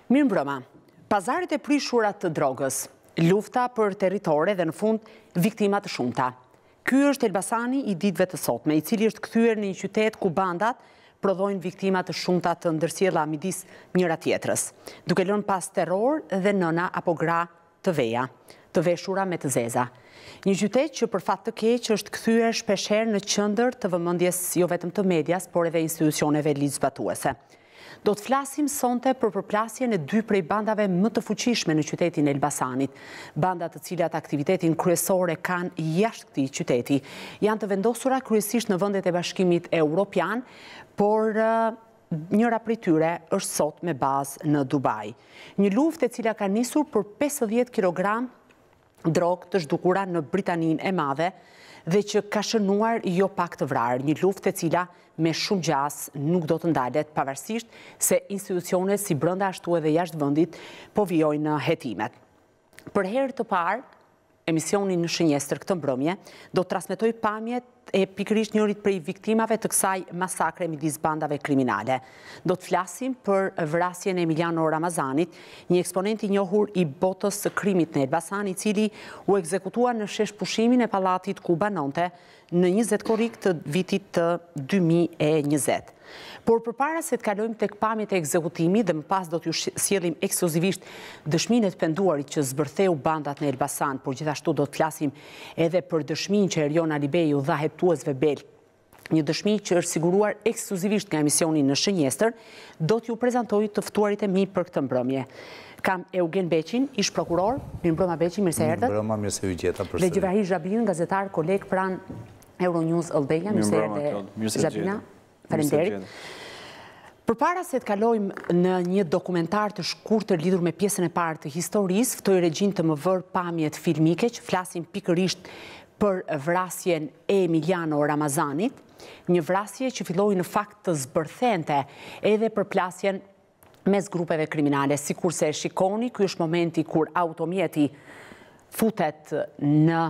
Mirëmbrëma, pazarit e prishurat të drogës, lufta për territore dhe në fund viktimat të shumta. Ky është Elbasani i ditëve të sotme, i cili është kthyer në një qytet ku bandat prodhojnë viktimat të shumta të ndërsjella midis njëra tjetrës, duke lënë pas terror dhe nëna apo gra të veja, të veshura me të zeza. Një qytet që për fat të keq është kthyer shpeshherë në qendër të vëmendjes jo vetëm të medias, por edhe institucioneve ligjzbatuese. Do të flasim sonte për përplasjen e dy prej bandave më të fuqishme në qytetin e Elbasanit, banda të cilat aktivitetin kryesor e kanë jashtë këtij qyteti. Janë të vendosura kryesisht në vendet e Bashkimit Evropian, por njëra prej tyre është sot me bazë në Dubai. Një luftë e cila ka nisur për 50 kilogram drogë të zhdukura në Britaninë e Madhe dhe që ka shënuar jo pak të vrarë, një luftë e cila me shumë gjas nuk do të ndalet, pavarësisht se institucionet si brenda ashtu edhe jashtë vendit po vijojnë hetimet. Për herë të parë, emisioni në Shënjestër këtë mbrëmje do të transmetoj pamjet e pikërisht njërit prej viktimave të kësaj masakre midis bandave kriminale. Do të flasim për vrasjen e Emiliano Ramazanit, një eksponent i njohur i botës së krimit në Elbasan, i cili u ekzekutua në shesh pushimin e pallatit ku banonte në 20 korrik të vitit të 2020. Por përpara se të kalojmë tek pamjet e ekzekutimit dhe më pas do t'ju sjellim ekskluzivisht dëshminë e të penduarit që zbërtheu bandat në Elbasan, por gjithashtu do të flasim edhe për dëshminë që Erion Alibej u dha hetuesve Bel, një dëshmi që është siguruar ekskluzivisht nga emisioni në Shënjestër, do t'ju prezantoj të ftuarit e mi për këtë mbrëmje. Kam Eugen Beqin, ish prokuror. Mirëmbrëma Beqin, mirë se erdhët. Mirëmbrëma, mirë se u gjeta përsëri. Dhe Gjivahir Xhabin, gazetar, koleg pran Euronews Albania. Mirë se erdhe Xhabina. Faleminderit. Përpara se të kalojmë në një dokumentar të shkurtër lidhur me pjesën e parë të historisë, ftoj regjin të më vër pamjet filmike që flasin pikërisht për vrasjen e Emiliano Ramazanit, një vrasje që filloi në fakt të zbërthente edhe për plasjen mes grupeve kriminale. Sikurse e shikoni, ky është momenti kur automjeti futet në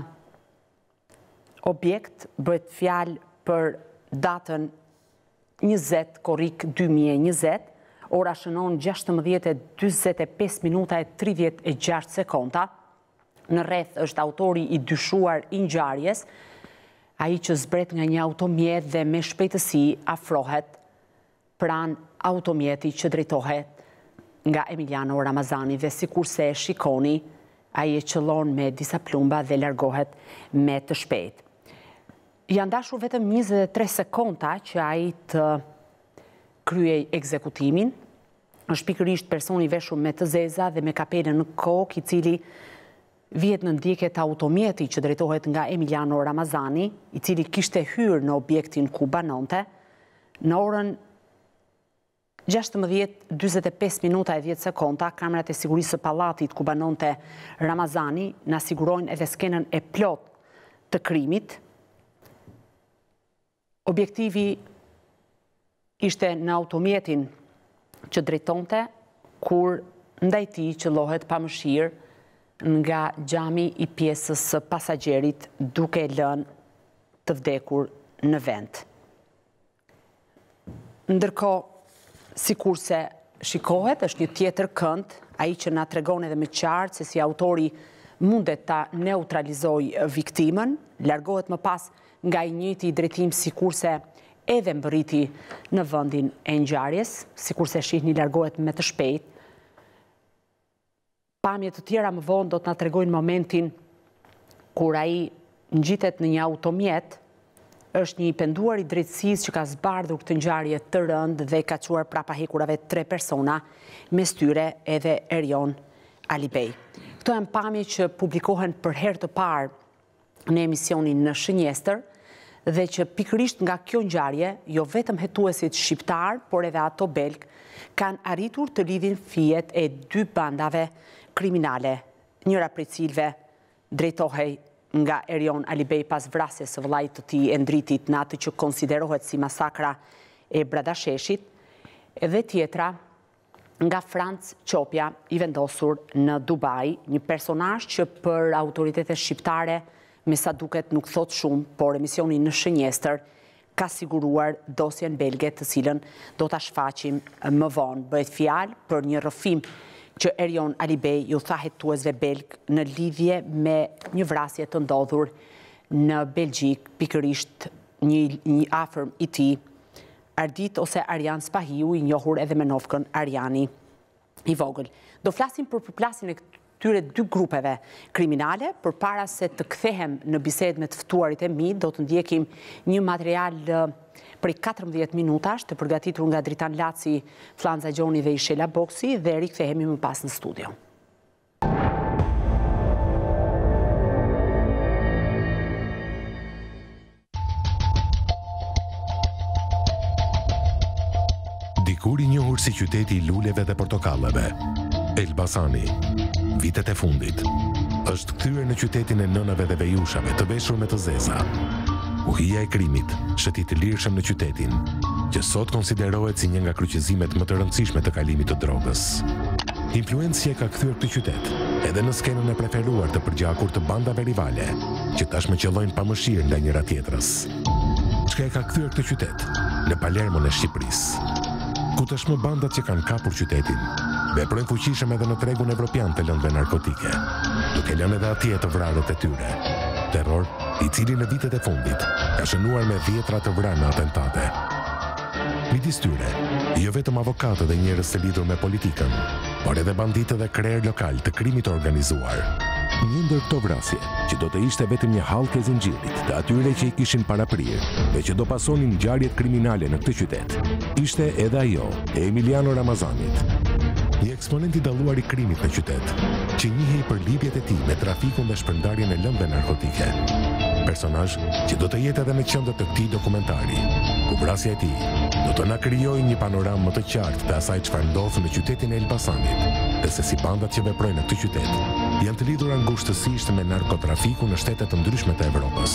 objekt, bëhet fjalë për datën 20 korrik 2020, ora shënon 16:45 minuta e 36 sekonda. Në rreth është autori i dyshuar i ngjarjes, ai që zbret nga një automjet dhe me shpejtësi afrohet pranë automjeti që drejtohet nga Emiliano Ramazani dhe sikurse e shikoni, ai e qëllon me disa plumba dhe largohet me të shpejtë. Janë dashur vetëm 23 sekonda që ai të kryej ekzekutimin. Është pikërisht personi i veshur me të zeza dhe me kapelen në kokë, i cili vihet në ndjekje të automjeti që drejtohet nga Emiliano Ramazani, i cili kishte hyrë në objektin ku banonte. Në orën 16:45 minuta e 10 sekonda, kamerat e sigurisë së pallatit ku banonte Ramazani na sigurojnë edhe skenën e plot të krimit. Objektivi ishte në automjetin që drejtonte, kur ndaj tij qëllohet pa mëshirë nga xhami i pjesës së pasagerit duke lënë të vdekur në vend. Ndërkohë, sikurse shikohet, është një tjetër kënd, ai që na tregon edhe më qartë se si autori mundet ta neutralizojë viktimën, largohet më pas nga i njëjti drejtim sikurse edhe mbërriti në vendin e ngjarjes, sikurse shihni largohet me të shpejtë. Pamje të tjera më vonë do të na tregojnë momentin kur ai ngjitet në një automjet, është një penduar i drejtësisë që ka zbardhur këtë ngjarje të rëndë dhe ka çuar prapa hekurave 3 persona, mes tyre edhe Erion Alibej. Këto janë pamje që publikohen për herë të parë në emisionin në Shënjestër dhe që pikërisht nga kjo ngjarje, jo vetëm hetuesit shqiptar, por edhe ato belg, kanë arritur të lidhin fijet e dy bandave kriminale, njëra prej cilëve drejtohej nga Erion Alibej pas vrasjes së vëllait të tij e ndritit në atë që konsiderohet si masakra e Bradasheshit, edhe tjetra nga Franc Qopja, i vendosur në Dubai, një personazh që për autoritetet shqiptare me sa duket nuk thot shumë, por emisioni në Shënjestër ka siguruar dosjen belge të cilën do ta shfaqim më vonë. Bëhet fjalë për një rrëfim që Erion Alibej ju tha hetuesve belg në lidhje me një vrasje të ndodhur në Belgjik, pikërisht një afërm i tij, Ardit ose Arjan Spahiu, i njohur edhe me nofkën Arjani i vogël. Do flasim për përplasjen e këtyre dy grupeve kriminale, përpara se të kthehem në bisedë me të ftuarit e mi, do të ndjekim një material prej 14 minutash të përgatitur nga Dritan Laci, Flanza Gjoni dhe Ishela Boksi, dhe rikthehemi më pas në studio. Dikur i njohur si qyteti i luleve dhe portokalleve, Elbasani, vitet e fundit, është kthyer në qytetin e nënave dhe vejushave të veshur me të zeza. Uhia e krimit shëti të lirshëm në qytetin, që sot konsiderohet si një nga kryqëzimet më të rëndësishme të kalimit të drogës. Influencia ka kthyer këtë qytet edhe në skenën e preferuar të përgjakur të bandave rivale, që tashmë qellojnë pa mëshirë ndaj njëra tjetrës. Çka e ka kthyer këtë qytet në Palermon e Shqipërisë, ku tashmë bandat që kanë kapur qytetin veprojnë fuqishëm edhe në tregun evropian të lëndëve narkotike, duke lënë edhe atje të vrarët e tyre. Terror i cili në vitet e fundit ka shënuar me dhjetra të vrarë në atentate. Midis tyre, jo vetëm avokatë dhe njerëz të lidhur me politikën, por edhe banditë dhe krerë lokal të krimit të organizuar. Një ndër këto vrasje, që do të ishte vetëm një hallkë e zinxhirit të atyre që i kishin paraprirë dhe që do pasonin ngjarjet kriminale në këtë qytet, ishte edhe ajo e Emiliano Ramazanit, një eksponent i dalluar i krimit në qytet, që njihej për lidhjet e tij me trafikun dhe shpërndarjen e lëndëve narkotike. Personazh që do të jetë edhe në qendër të këtij dokumentari, ku vrasja e tij do të na krijojë një panoramë më të qartë të asaj çfarë ndodh në qytetin e Elbasanit, dhe se si bandat që veprojnë në këtë qytet janë të lidhur angushtësisht me narkotrafikun në shtete të ndryshme të Evropës.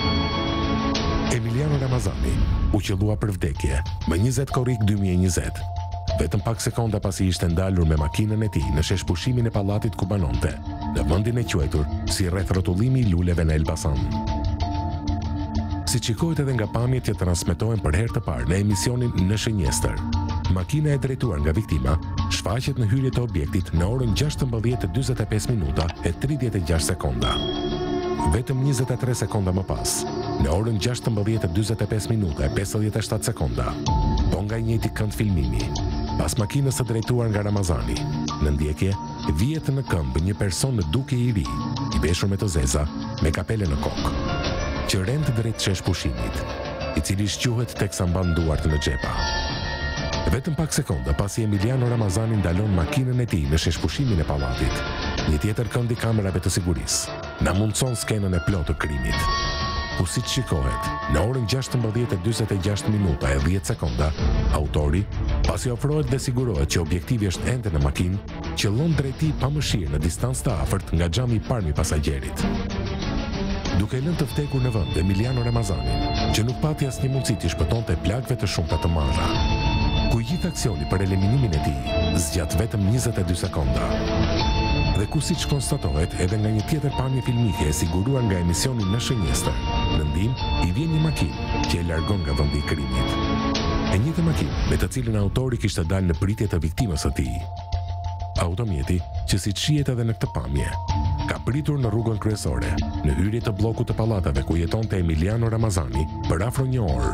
Emiliano Ramazani u qellua për vdekje më 20 korrik 2020, vetëm pak sekonda pasi ishte ndalur me makinën e tij në sheshpushimin e pallatit ku banonte, në vendin e quajtur si rreth rrotullimi i luleve në Elbasan. Si shikohet edhe nga pamjet që transmetohen për herë të parë në emisionin Në Shënjestër, makina e drejtuar nga viktima shfaqet në hyrje të objektit në orën 16:45 minuta e 36 sekonda. Vetëm 23 sekonda më pas, në orën 16:45 minuta e 57 sekonda, po nga i njëjti kënd filmimi, pas makinës së drejtuar nga Ramazani, në ndjekje vihet në këmbë një person në dukje i ri, i veshur me të zeza, me kapele në kokë, që rend drejt sheshpushimit, i cili shquhet teksa mban duart në xhepa. Vetëm pak sekonda pasi Emiliano Ramazani ndalon makinën e tij në sheshpushimin e pallatit, një tjetër kënd i kamerave të sigurisë na mundson skenën e plotë të krimit. Ku siç shikohet, në orën 16:46 minuta e 10 sekonda, autori, pasi ofrohet dhe sigurohet që objektivi është ende në makinë, qëllon drejt tij pa mëshirë në distancë të afërt nga xhami i parë i pasagjerit. Duke lënë të vdekur në vend Emiliano Ramazanin, që nuk pati asnjë mundësi të shpëtonte plagëve të shumta të marra, ku i gjithë aksioni për eliminimin e tij zgjat vetëm 22 sekonda. Dhe ku siç konstatohet edhe nga një tjetër pamje filmike e siguruar nga emisioni Në Shënjestër, në ndihmë i vjen një makinë që e largon nga vendi i krimit. E njëjtë makinë me të cilën autori kishte dalë në pritje të viktimës së tij. Automjeti, që siç shihet edhe në këtë pamje, ka pritur në rrugën kryesore, në hyrje të bllokut të pallatave ku jetonte Emiliano Ramazani për afro një orë.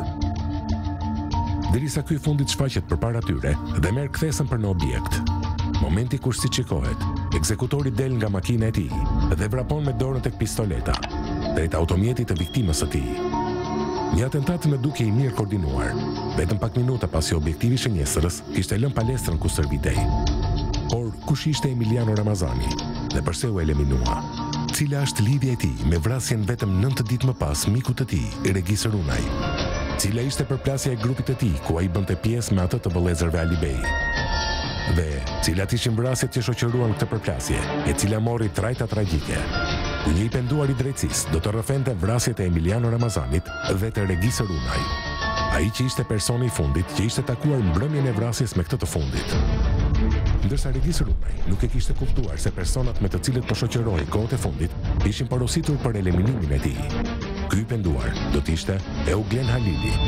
Derisa ky fundit shfaqet përpara tyre dhe merr kthesën për në objekt. Momenti kur siç shikohet, ekzekutori del nga makina e tij dhe vrapon me dorën tek pistoleta drejt automjetit të viktimës së tij. Një atentat me dukje i mirë koordinuar, vetëm pak minuta pasi objektivi shënjestrës kishte lënë palestrën ku stërvitej. Por kush ishte Emiliano Ramazani dhe pse u eliminua? Cila është lidhja e tij me vrasjen vetëm 9 ditë më pas mikut të tij, Regis Runaj? Cila ishte përplasja e grupit të tij ku ai bënte pjesë me atë të vëllezërve Alibej? Dhe cilat ishin vrasjet që shoqëruan këtë përplasje, e cila mori trajta tragjike? Ku një i penduar i drejtësisë do të rrëfente vrasjet e Emiliano Ramazanit dhe të Regis Runaj, ai që ishte personi i fundit që ishte takuar mbrëmjen e vrasjes me këtë të fundit. Ndërsa Regis Runaj nuk e kishte kuptuar se personat me të cilët po shoqërohej kohët e fundit ishin porositur për eliminimin e tij. Ky i penduar do të ishte Eugen Halili.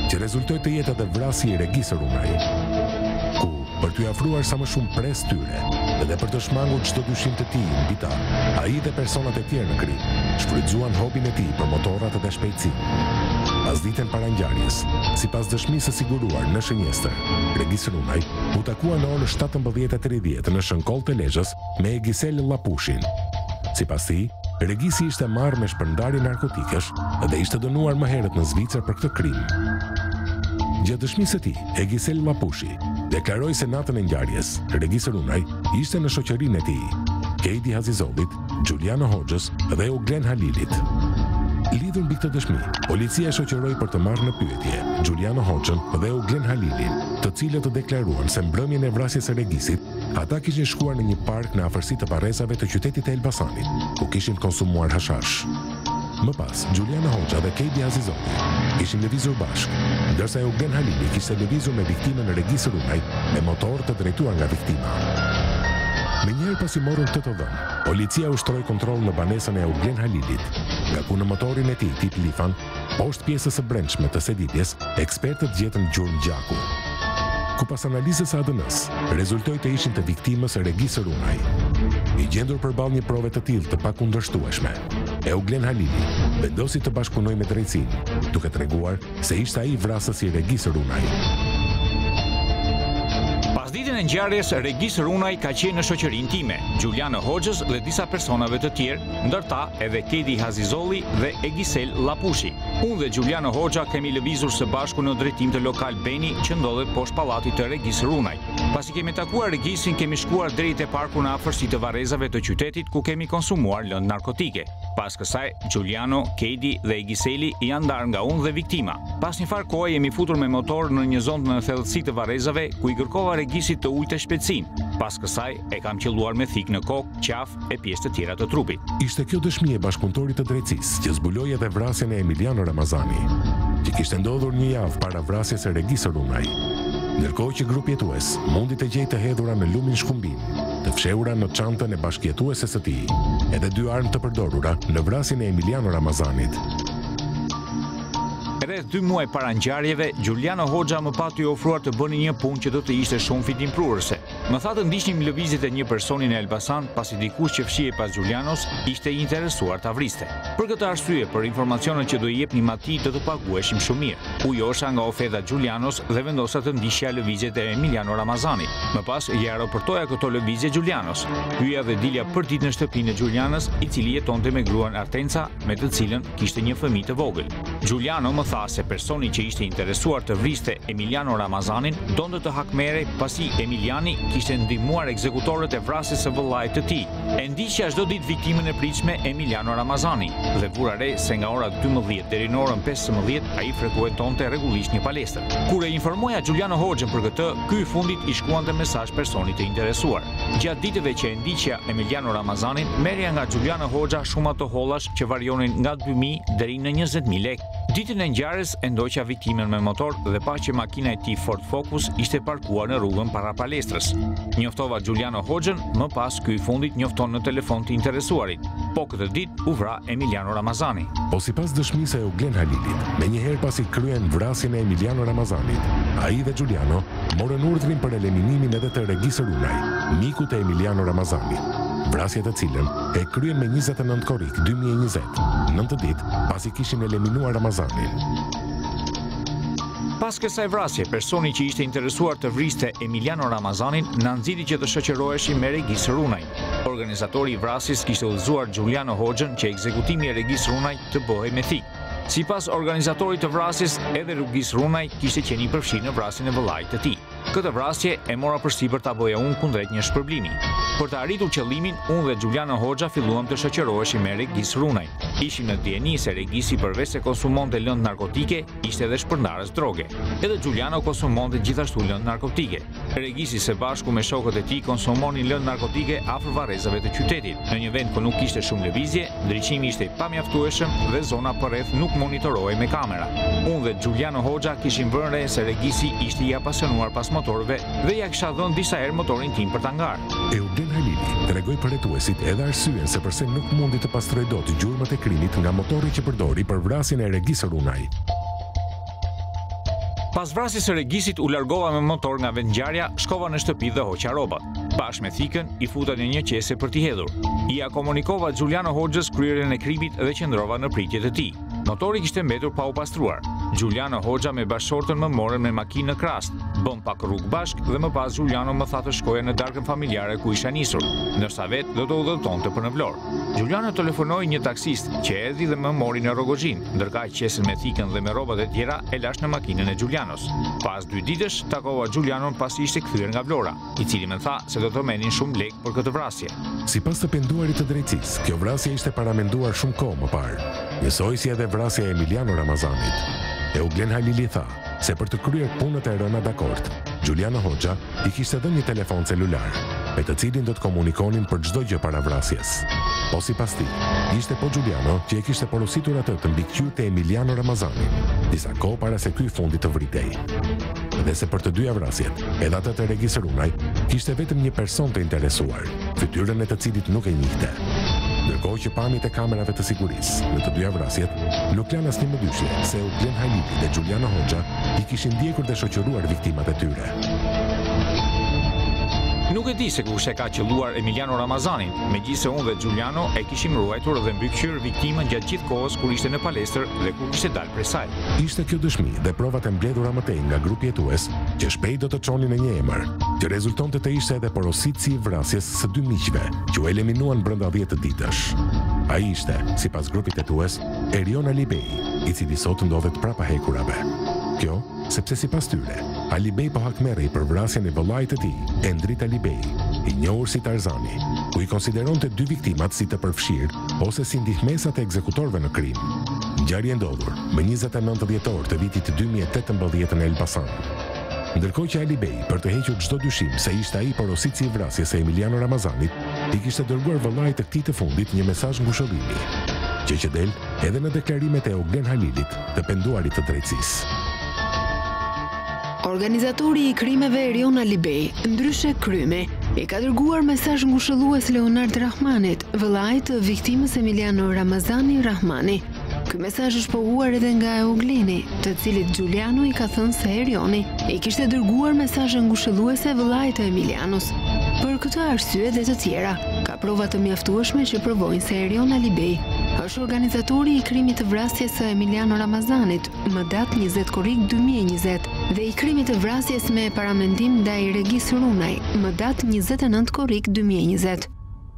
që rezultoi të jetë edhe vrasje e Regis Runaj, ku për t'u afruar sa më shumë pres tyre dhe për të shmangur çdo dyshim të tij mbi ta, ai dhe personat e tjerë në krim shfrytzuan hobin e tij për motorrat dhe shpejtësinë. Pas ditën para ngjarjes, sipas dëshmisë së siguruar në shënjestër, Regis Runaj u takua në orën 17:30 në shënkoll të Lezhës me Egisel Lapushin. Sipas tij, Regisi ishte marrë me shpërndarje narkotikesh dhe ishte dënuar më herët në Zvicër për këtë krim. Gjatë dëshmisë së tij, Egisel Lapushi deklaroi se natën e ngjarjes, Regis Runaj ishte në shoqërinë e tij, Keidi Hazizollit, Giuliano Hoxhës dhe Euglen Halilit. Lidhur mbi këtë dëshmi, policia shoqëroi për të marrë në pyetje Giuliano Hoxhën dhe Euglen Halilin, të cilët të deklaruan se mbrëmjen e vrasjes së Regisit, ata kishin shkuar në një park në afërsi të Parrezave të qytetit të Elbasanit, ku kishin konsumuar hashash. Më pas, Giuliano Hoxha dhe Keidi Hazizolli kishin lëvizur bashkë, ndërsa Euglen Halili kishte lëvizur me viktimën Regis Runaj me motor të drejtuar nga viktima. Menjëherë pasi morën të dhënë, policia ushtroi kontroll në banesën e Euglen Halilit, nga ku në motorin e tij tip Lifan, poshtë pjesës së brendshme të sedipjes, ekspertët gjetën gjurmë gjaku. Ku pas analizës së ADN-s, rezultoi të ishin të viktimës Regis Runaj. I gjendur përballë një prove të tillë të pakundërshtueshme, Euglen Halili vendosi të bashkëpunojë me drejtsinë, duke treguar se ishte ai vrasësi i Regis Runaj. Pas ditën e ngjarjes, Regis Runaj ka qenë në shoqërinë time, Giuliano Hoxhës dhe disa personave të tjerë, ndërta edhe Keidi Hazizolli dhe Egisel Lapushi. Unë dhe Giuliano Hoxha kemi lëvizur së bashku në drejtim të lokal Beni që ndodhet poshtë pallatit të Regis Runaj. Pasi kemi takuar Regisin, kemi shkuar drejt te parku në afërsi të varrezave të qytetit ku kemi konsumuar lëndë narkotike. Pas kësaj, Giuliano, Keidi dhe Egiseli janë ndarë nga unë dhe viktima. Pas një farë kohe jemi futur me motor në një zonë në thellësi të varrezave ku i kërkova Regisit të ujtë shpejtësinë. Pas kësaj e kam qelluar me thik në kokë, qafë e pjesë të tjera të trupit. Ishte kjo dëshmi e bashkëpunëtorit të drejtësisë që zbuloi edhe vrasjen e Emiliano Ramazani, që kishte ndodhur një javë para vrasjes së Regis Runaj. Ndërkohë që grupi jetues mundi të gjejë të hedhura në lumin shkumbin, të fshehura në çantën e bashkëjetueses së tij, edhe 2 armë të përdorura në vrasjen e Emiliano Ramazanit. Rreth 2 muaj para ngjarjeve, Giuliano Hoxha më pati ofruar të bëni një punë që do të ishte shumë fitimprurëse. Më tha të ndiqnim lëvizjet e një personi në Elbasan, pasi dikush që fshihej pas Giulianos ishte i interesuar ta vriste. Për këtë arsye, për informacionet që do i jepnim atij do të paguheshim shumë mirë. U josha nga ofeta Giulianos dhe vendosa të ndiqja lëvizjet e Emiliano Ramazanit. Më pas ja raportoja këto lëvizje Giulianos. Hyja dhe dilja për ditë në shtëpinë e Giulianos, i cili jetonte me gruan Artenca, me të cilën kishte një fëmijë të vogël. Giuliano më tha se personi që ishte interesuar të vriste Emiliano Ramazanin donte të hakmerej pasi Emiliani kishte ndihmuar ekzekutorët e vrasjes së vëllait të tij. E ndiqja çdo ditë viktimën e pritshme Emiliano Ramazani dhe vura re se nga ora 12 deri në orën 15 ai frekuentonte rregullisht një palestër. Kur e informoja Giuliano Hoxhën për këtë, ky i fundit i shkuante mesazh personit të interesuar. Gjatë ditëve që e ndiqja Emiliano Ramazanin, merrja nga Giuliano Hoxha shumë ato hollash që varionin nga 2000 deri në 20000 lekë. Ditën e ngjarjes e ndoqa viktimën me motor dhe pa që makina e tij Ford Focus ishte parkuar në rrugën para palestrës. Njoftova Giuliano Hoxhën, më pas ky i fundit njofton në telefon të interesuarit. Po këtë ditë u vra Emiliano Ramazani. Po sipas dëshmisë e Euglen Halilit, menjëherë pasi kryen vrasjen e Emiliano Ramazanit, ai dhe Giuliano morën urdhrin për eliminimin edhe të Regis Runaj, miku të Emiliano Ramazanit. Vrasje të cilën e kryen me 29 korrik 2020, 9 ditë pasi kishin eliminuar Ramazanin. Pas kësaj vrasje, personi që ishte interesuar të vriste Emiliano Ramazanin na nxiti që të shoqëroheshim me Regis Runaj. Organizatori i vrasjes kishte udhëzuar Giuliano Hoxhën që ekzekutimi i Regis Runaj të bëhej me thik. Sipas organizatorit të vrasjes, edhe Regis Runaj kishte qenë i përfshirë në vrasjen e vëllait të tij. Këtë vrasje e mora përsipër ta bëja unë kundrejt një shpërblimi. Për të arritur qëllimin, unë dhe Giuliano Hoxha filluam të shoqëroheshim me Regis Runaj. Ishim në dieni se Regisi përveç se konsumonte lëndë narkotike, ishte edhe shpërndarës droge. Edhe Giuliano konsumonte gjithashtu lëndë narkotike. Regisi së bashku me shokët e tij konsumonin lëndë narkotike afër varrezave të qytetit. Në një vend ku nuk kishte shumë lëvizje, ndriçimi ishte i pamjaftueshëm dhe zona përreth nuk monitorohej me kamera. Unë dhe Giuliano Hoxha kishim vënë re se Regisi ishte i apasionuar pas motorëve dhe ja kisha dhënë disa herë motorin tim për ta ngarë. Euglen Halili tregoi për hetuesit edhe arsyen se pse nuk mundi të pastrojë dot gjurmët e krimit nga motori që përdori për vrasjen e Regis Runaj. Pas vrasjes së regjisit u largova me motor nga vendngjarja, shkova në shtëpi dhe hoqa rrobat. Bashkë me thikën i futa në një qese për t'i hedhur. Ja komunikova Giuliano Hoxhës kryerjen e krimit dhe qëndrova në pritjet e tij. Motori kishte mbetur pa u pastruar. Giuliano Hoxha me bashkëshortën më morën me makinë në Krast, bëm pak rrugë bashk dhe më pas Giuliano më tha të shkoja në darkën familjare ku isha nisur, ndërsa vetë do të udhëtonte për në Vlorë. Giuliano telefonoi një taksist që erdhi dhe më mori në Rogozhin, ndërkaq qesën me thikën dhe me rrobat e tjera e lash në makinën e Giulianos. Pas 2 ditësh takova Giulianon pasi ishte kthyer nga Vlora, i cili më tha se do të merrnin shumë lekë për këtë vrasje. Sipas të penduarit të drejtësisë, kjo vrasje ishte paramenduar shumë kohë më parë, njësoj si edhe vrasja e Emiliano Ramazanit. Euglen Halili tha se për të kryer punët e rëna dakord, Giuliano Hoxha i kishte dhënë një telefon celular, me të cilin do të komunikonin për çdo gjë para vrasjes. Po sipas tij, ishte po Giuliano që e kishte porositur atë të mbikëqyrë te Emiliano Ramazani, disa kohë para se ky fundi të vritej. Dhe se për të dyja vrasjet, edhe atë të Regis Runaj, kishte vetëm një person të interesuar, fytyrën e të cilit nuk e njihte. Ndërkohë që pamjet e kamerave të sigurisë në të dyja vrasjet, nuk lanë asnjë më dyshje se Euglen Halili dhe Giuliano Hoxha i kishin ndjekur dhe shoqëruar viktimat e tyre. Nuk e di se kush e ka qelluar Emiliano Ramazanin, megjithëse unë dhe Giuliano e kishim ruajtur dhe mbikëqyrë viktimën gjatë gjithë kohës kur ishte në palestër dhe kur kishte dalë prej saj. Ishte kjo dëshmi dhe provat e mbledhura më tej nga grupi hetues që shpejt do të çonin në një emër, që rezultonte të ishte edhe porositësi i vrasjes së 2 miqve, që u eliminuan brenda 10 ditësh. Ai ishte, sipas grupit hetues, Erion Alibej, i cili sot ndodhet prapa hekurave. Kjo, sepse sipas tyre, Alibej po hakmerrej për vrasjen e vëllait të tij, Endrit Alibej, i njohur si Tarzani, ku i konsideronte 2 viktimat si të përfshirë ose si ndihmesat e ekzekutorëve në krim. Ngjarje ndodhur më 29 dhjetor të vitit 2018 në Elbasan. Ndërkohë që Alibej, për të hequr çdo dyshim se ishte ai porositësi i vrasjes së Emiliano Ramazanit, i kishte dërguar vëllait të këtij të fundit një mesazh ngushëllimi, që del edhe në deklarimet e Euglen Halilit, të penduarit të drejtësisë. Organizatori i krimeve Erion Alibej, ndryshe Krymi, i ka dërguar mesazh ngushëllues Leonard Rahmanit, vëllait të viktimës Emiliano Ramazani Rahmani. Ky mesazh është pohuar edhe nga Eugleni, të cilit Giuliano i ka thënë se Erioni i kishte dërguar mesazhe ngushëlluese vëllait të Emilianos. Për këtë arsye dhe të tjera, ka prova të mjaftueshme që provojnë se Erion Alibej është organizatori i krimit të vrasjes së Emiliano Ramazanit më datë 20 korrik 2020 dhe i krimit të vrasjes me paramendim ndaj Regis Runaj më datë 29 korrik 2020.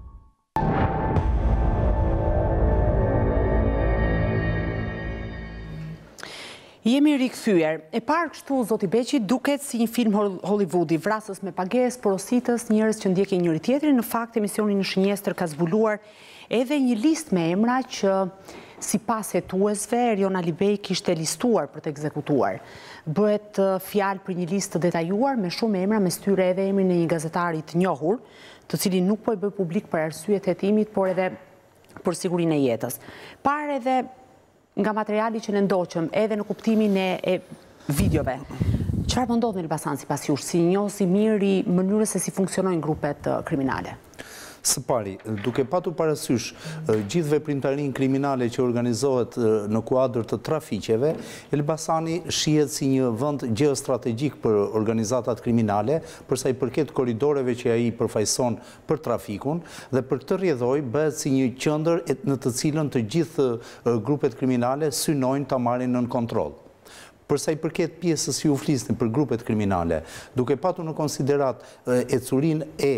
Jemi rikthyer. E parë kështu zoti Beqi duket si një film Hollywoodi, vrasës me pagesë, porositës, njerëz që ndjekin njëri tjetrin. Në fakt, emisioni në Shënjestër ka zbuluar edhe një listë me emra që sipas hetuesve Erion Alibej kishte listuar për të ekzekutuar. Bëhet fjalë për një listë të detajuar me shumë emra, mes tyre edhe emrin e një gazetari të njohur, të cilin nuk po e bë publik për arsye të hetimit, por edhe për sigurinë e jetës. Parë edhe nga materiali që ne ndoqëm, edhe në kuptimin e videove. Çfarë po ndodh në Elbasan sipas jush, si njohës i mirë i mënyrës se si funksionojnë grupet kriminale? Së pari, duke patur parasysh gjithë veprimtarinë kriminale që organizohet në kuadër të trafiqeve, Elbasani shihet si një vend gjeostrategjik për organizatat kriminale, përsa i përket korridoreve që ai përfaqëson për trafikun, dhe për këtë rrjedhoj bëhet si një qendër në të cilën të gjithë grupet kriminale synojnë ta marrin nën kontroll. Përsa i përket pjesës që u flisni për grupet kriminale, duke patur në konsiderat ecurinë e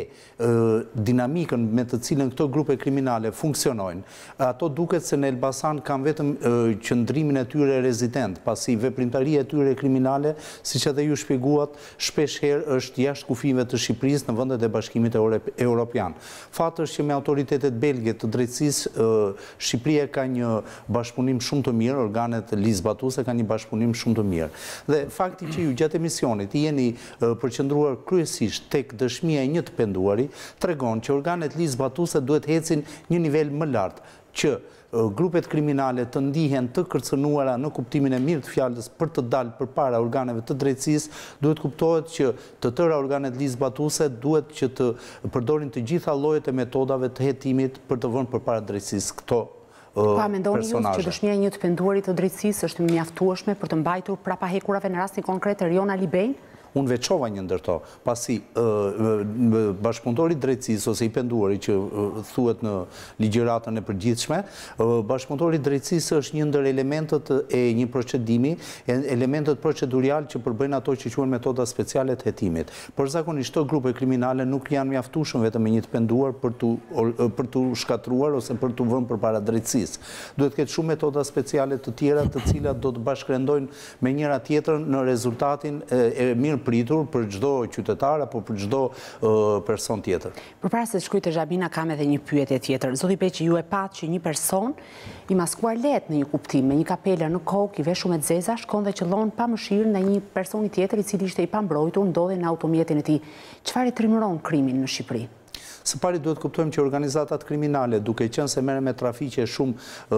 dinamikën me të cilën këto grupe kriminale funksionojnë, ato duket se në Elbasan kanë vetëm qëndrimin e tyre rezident, pasi veprimtaria e tyre kriminale, siç edhe ju shpjeguat, shpesh herë është jashtë kufive të Shqipërisë në vendet e Bashkimit Evropian. Fakt është që me autoritetet belge të drejtësisë, Shqipëria ka një bashkëpunim shumë të mirë, organet ligjzbatuese kanë një bashkëpunim shumë të mirë. Dhe fakti që ju gjatë emisionit jeni përqendruar kryesisht tek dëshmia e një të penduari, tregon që organet ligjzbatuese duhet ecin një nivel më lart, që grupet kriminale të ndihen të kërcënuara në kuptimin e mirë të fjalës për të dalë përpara organeve të drejtësisë, duhet kuptohet që të tëra organet ligjzbatuese duhet që të përdorin të gjitha llojet e metodave të hetimit për të vënë përpara drejtësisë këto Pa mendoni ju që personazhe. dëshmia e një të penduarit të drejtësisë është mjaftueshme për të mbajtur prapahekurave në rastin konkret Riona Libej? Unë veçova një ndërto, pasi bashkëpunëtori drejtësisë ose i penduari që thuhet në ligjeratën e përgjithshme, bashkëpunëtori drejtësisë është një ndër elementët e një procedimi, elementët procedurial që përbëjnë ato që quhen metoda speciale të hetimit. Por zakonisht këto grupe kriminale nuk janë mjaftueshëm vetëm me një të penduar për tu shkatruar ose për tu vënë përpara drejtësisë. Duhet të ketë shumë metoda speciale të tjera të cilat do të bashkërendojnë me njëra tjetrën në rezultatin e mirë pritur për çdo qytetar apo për çdo person tjetër. Përpara se të shkoj te Xhabina, kam edhe një pyetje tjetër. Zoti Beqi, ju e pat që një person i maskuar lehtë në një kuptim, me një kapele në kokë, i veshur me zeza, shkon dhe qëllon pa mëshirë ndaj një personi tjetër i cili ishte i pambrojtur, ndodhi në automjetin e tij. Çfarë trimëron krimin në Shqipëri? Së pari duhet kuptojmë që organizatat kriminale, duke qenë se merren me trafiqe shumë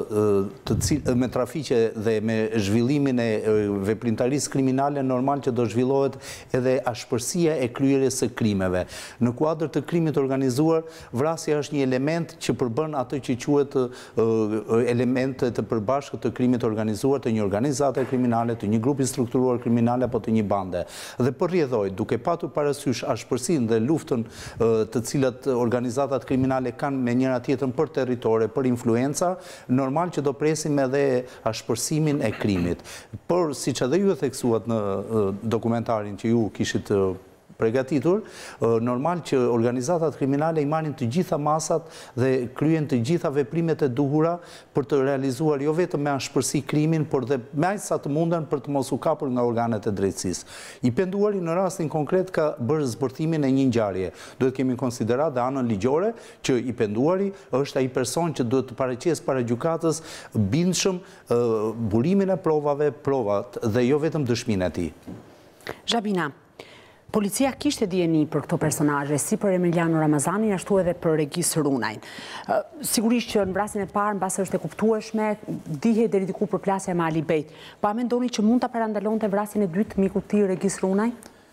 me trafiqe dhe me zhvillimin e veprimtarisë kriminale, normal që do zhvillohet edhe ashpërsia e kryerjes së krimeve. Në kuadër të krimit organizuar, vrasja është një element që përbën atë që quhet elemente të përbashkët të krimit organizuar, të një organizate kriminale, të një grupi strukturuar kriminale apo të një bande. Dhe përrjedhoj, duke patur parasysh ashpërsinë dhe luftën të cilat organizatat kriminale kanë me njëra tjetrën për territore, për influenca, normal që do presim edhe ashpërsimin e krimit. Por, siç edhe ju e theksuat në dokumentarin që ju kishit përgatitur, normal që organizatat kriminale i marrin të gjitha masat dhe kryen të gjitha veprimet e duhura për të realizuar jo vetëm me ashpërsi krimin, por dhe me aq sa të munden për të mos u kapur nga organet e drejtësisë. I penduari në rastin konkret ka bërë zbërthimin e një ngjarje. Duhet kemi konsiderat dhe anën ligjore që i penduari është ai person që duhet të paraqesë para gjykatës bindshëm burimin e provave, provat dhe jo vetëm dëshminë e tij. Xhabina, policia kishte dijeni për këto personazhe, si për Emiliano Ramazanin, ashtu edhe për Regis Runajin. Sigurisht që në vrasjen e parë, mbase është e kuptueshme, dihet deri diku përplasja me Ali Bejt. Pa mendoni që mund ta parandalonte vrasjen e dytë miku i tij Regis Runaj?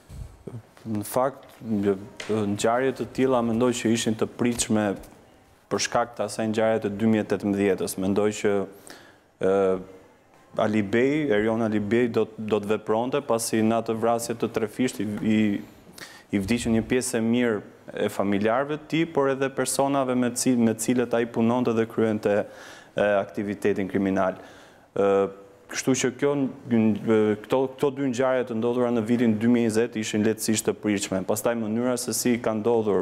Në fakt, ngjarje të tilla mendoj që ishin të pritshme për shkak të asaj ngjarje të 2018-s. Mendoj që Ali Bej, Erion Ali Bej do të vepronte pasi në atë vrasje të trefisht i vdiqën një pjesë e mirë e familjarëve të tij, por edhe personave me cilët ai punonte dhe kryente aktivitetin kriminal. Kështu që këto dy ngjarje të ndodhura në vitin 2020 ishin lehtësisht të pritshme. Pastaj mënyra se si ka ndodhur,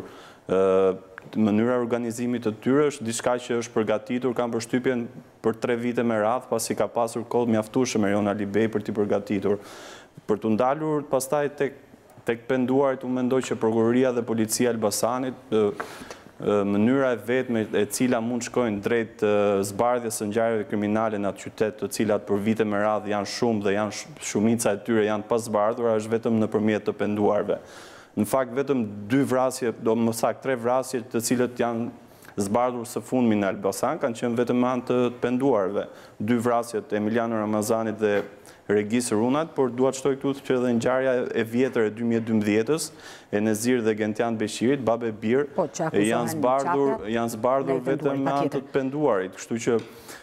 mënyra organizimit të tyre është diçka që është përgatitur, kam përshtypjen për 3 vite me radhë, pasi ka pasur kohë mjaftueshme Erion Ali Bej për t'i përgatitur. Për t'u ndalur pastaj tek penduarit, unë mendoj që prokuroria dhe policia e Elbasanit, mënyra e vetme e cila mund shkojnë drejt zbardhjes së ngjarjeve kriminale në atë qytet, të cilat për vite me radhë janë shumë dhe shumica e tyre janë pa zbardhura, është vetëm nëpërmjet të penduarve. Në fakt, vetëm 2 vrasje, do më saktë 3 vrasje të cilët janë zbardhur së fundmi në Elbasan, kanë qenë vetëm anë të penduarve. 2 vrasjet e Emiliano Ramazanit dhe Regis Runajt, por dua të shtoj këtu që edhe ngjarja e vjetër e 2012-s, e Nezir dhe Gentian Beshirit, Babe Bir, janë zbardhur vetëm me anë të penduarit. Kështu që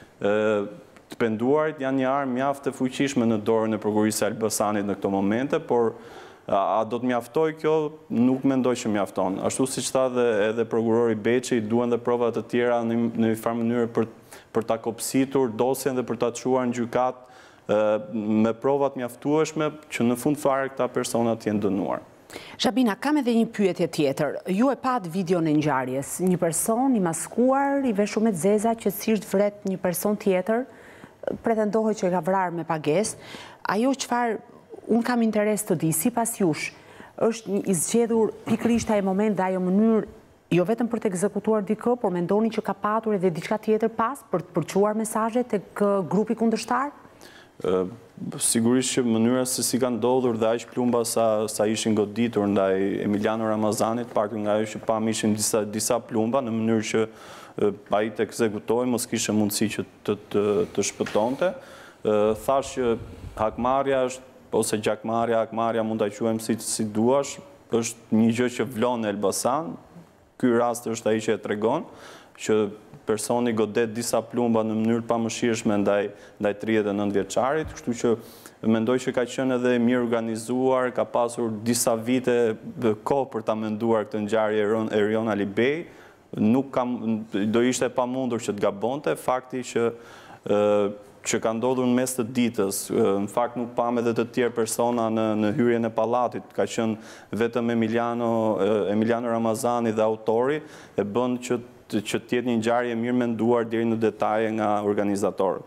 të penduarit janë një armë mjaft e fuqishme në dorën e prokurorisë së Elbasanit në këto momente, por a do të mjaftoj kjo? Nuk mendoj që mjafton. Ashtu siç tha edhe prokurori Beqi, duhen dhe prova të tjera në një farë mënyrë për ta kopsitur dosjen dhe për ta çuar në gjykat me provat mjaftueshme që në fund fare këta personat jenë dënuar. Xhabina, kam edhe një pyetje tjetër. Ju e pat videon e ngjarjes, një person i maskuar, i veshur me zeza që thjesht vret një person tjetër, pretendohet që e ka vrarë me pagesë. Ajo çfarë unë kam interes të di, sipas jush, është i zgjedhur pikërisht ai moment dhe ajo mënyrë jo vetëm për të ekzekutuar dikë, por mendoni që ka patur edhe diçka tjetër pas për të përçuar mesazhe tek grupi kundërshtar? Sigurisht që mënyra se si ka ndodhur dhe aq plumba sa ishin goditur ndaj Emiliano Ramazanit, pak nga ajo që pam ishin disa plumba në mënyrë që ai të ekzekutoj, mos kishte mundësi që të shpëtonte. Thash që hakmarrja është ose gjakmarrja, hakmarrja mund ta quajmë si duash, është një gjë që vlon në Elbasan. Ky rast është ai që e tregon që personi godet disa plumba në mënyrë pamëshirshme ndaj 39 vjeçarit, kështu që mendoj që ka qenë edhe mirë organizuar, ka pasur disa vite kohë për ta menduar këtë ngjarje Erion Alibej, do ishte pamundur që të gabonte, fakti që ka ndodhur në mes të ditës, në fakt nuk pam edhe të tjerë persona në hyrjen e pallatit, ka qenë vetëm Emiliano Ramazani dhe autori, e bën që t'jetë një ngjarje mirë menduar deri në detaje nga organizatorët.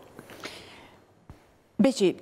Beqi,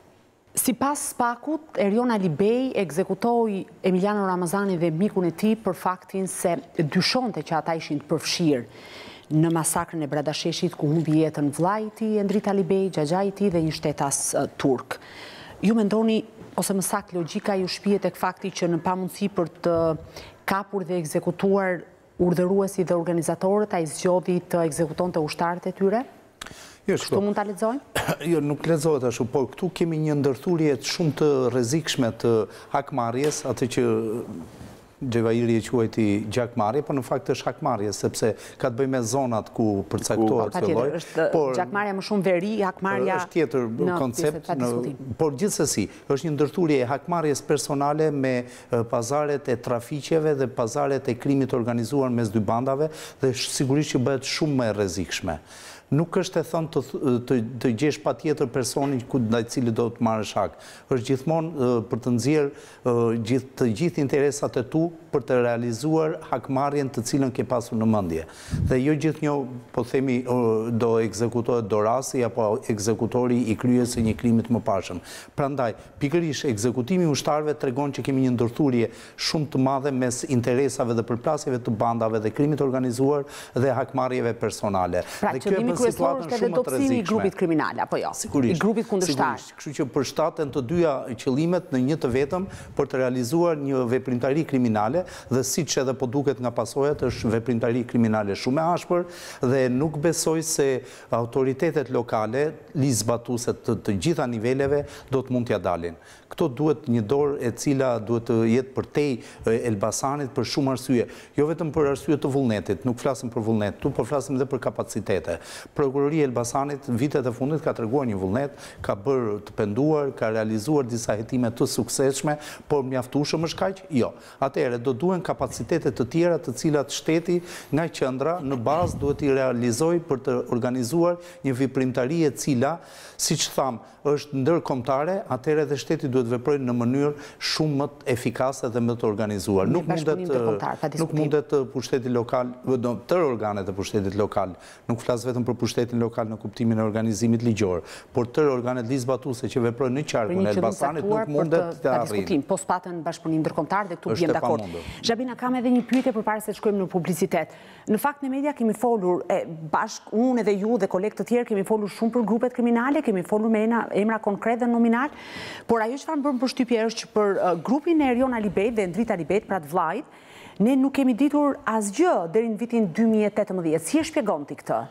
si pas Spakut, Erion Alibej ekzekutoi Emiliano Ramazani dhe mikun e tij për faktin se dyshonte që ata ishin të përfshirë në masakrën e Bradasheshit, ku humbi jetën vllai i tij, Endrit Alibej, xhaxhai i tij dhe një shtetas turk. Ju mendoni, ose më saktë logjika ju shpihet tek fakti që në pamundësi për të kapur dhe ekzekutuar urdhëruesi dhe organizatorët, ai zgjodhi të ekzekutonte ushtarët e tyre? Kështu mund ta lexojmë? Jo, nuk lexohet ashtu, por këtu kemi një ndërthurje shumë të rrezikshme të hakmarrjes, atë që Xhevairi e quajti gjakmarrje, por në fakt është hakmarrje, sepse ka të bëjë me zonat ku përcaktohet kjo lloj. Është gjakmarrja më shumë veri, hakmarrja është tjetër koncept, por gjithsesi është një ndërthurje e hakmarrjes personale me pazaret e trafiqeve dhe pazaret e krimit organizuar mes dy bandave dhe sigurisht që bëhet shumë më e rrezikshme. Nuk është e thënë të gjesh pa tjetër personin ndaj cilit do të marrësh hak. Është gjithmonë për të nxjerrë të gjithë interesat e tu për të realizuar hakmarrjen të cilën ke pasur në mendje. Dhe jo gjithnjë, po themi, do ekzekutohet dorasi apo ekzekutori i kryes së një krimi të mëparshëm. Prandaj, pikërisht ekzekutimi i ushtarëve tregon që kemi një ndërthurje shumë të madhe mes interesave dhe përplasjeve të bandave dhe krimit organizuar dhe hakmarrjeve personale. Pra, qëllimi kryesor është edhe dobësimi i grupit kriminal, apo jo? I grupit kundërshtar. Kështu që përshtaten të dyja qëllimet në një të vetëm për të realizuar një veprimtari kriminale dhe siç edhe po duket nga pasojat është veprimtari kriminale shumë e ashpër dhe nuk besoj se autoritetet lokale, ligjzbatuese të gjitha niveleve do të mund t'ia dalin. Këto duhet një dorë e cila duhet të jetë përtej Elbasanit për shumë arsye. Jo vetëm për arsye të vullnetit, nuk flasim për vullnet, tu po flasim edhe për kapacitete. Prokuroria e Elbasanit vitet e fundit ka treguar një vullnet, ka bërë të penduar, ka realizuar disa hetime të suksesshme, por mjaftueshëm është kaq? Jo. Atëherë do duhen kapacitete të tjera të cilat shteti nga qendra në bazë duhet i realizojë për të organizuar një veprimtari e cila, siç tham, është ndërkombëtare, atëherë edhe shteti duhet veprojë në mënyrë shumë më efikase dhe më të organizuar. Nuk mundet pushteti lokal, tërë organet e pushtetit lokal, nuk flas vetëm për pushtetin lokal në kuptimin e organizimit ligjor, por tërë organet ligjzbatuese që veprojnë në qarkun e Elbasanit nuk mundet të arrijnë. Po s'patën bashkëpunim ndërkombëtar dhe këtu bjem dakord. Xhabina, kam edhe një pyetje përpara se të shkojmë në publicitet. Në fakt në media kemi folur bashkë unë dhe ju dhe kolegë të tjerë kemi folur shumë për grupet kriminale, kemi folur me emra konkret dhe nominal, por ajo që bëm përshtypje është që për grupin e Erion Alibej dhe Endrit Alibej, pra të vllajt, ne nuk kemi ditur asgjë deri në vitin 2018. Si e shpjegon ti këtë?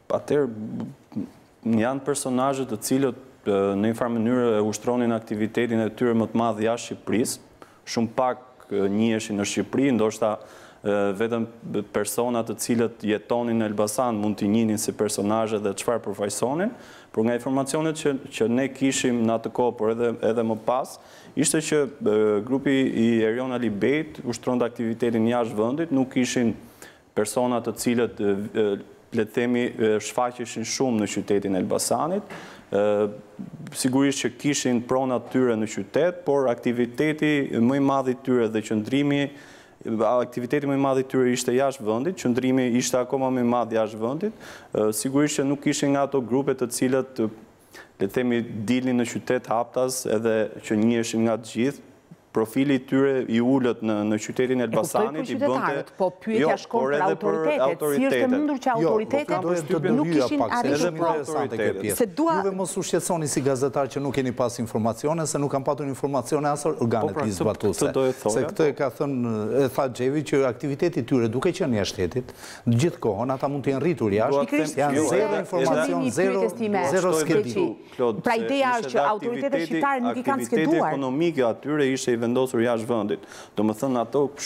Atëherë janë personazhe të cilët në një farë mënyrë e ushtronin aktivitetin e tyre më të madh jashtë Shqipërisë, shumë pak njiheshin në Shqipëri, ndoshta vetëm persona të cilët jetonin në Elbasan mund t'i njihnin si personazhe dhe çfarë përfaqësonin, por nga informacionet që ne kishim në atë kohë, por edhe më pas, ishte që grupi i Erion Alibejt ushtronte aktivitetin jashtë vendit, nuk kishin persona të cilët le të themi shfaqeshin shumë në qytetin e Elbasanit. Sigurisht që kishin pronat tyre në qytet, por aktiviteti më i madh i tyre dhe qëndrimi aktiviteti më i madh i tyre ishte jashtë vendit, qëndrimi ishte akoma më i madh jashtë vendit. Sigurisht që nuk kishin nga ato grupe të cilët le të themi dilnin në qytet haptas edhe që njiheshin nga të gjithë. Profili tyre i ulët në qytetin e Elbasanit i bënte... Po pyetja shkon për autoritetet. Si është e mundur që autoritetet nuk kishin arritur? Juve mos u shqetësoni si gazetar që nuk keni pas informacione, se nuk kanë patur informacione as organet ligjzbatuese. Se këtë e ka thënë, e tha Xhevi që aktiviteti tyre duke qenë jashtë shtetit, në gjithë kohën ata mund të jenë rritur jashtë, janë zero informacion, zero skedim. Pra ideja është që autoritetet shqiptare nuk i kanë skeduar. Aktiviteti ekonomike atyre ishte i vendosur jashtë vendit. Do më thënë ato shumë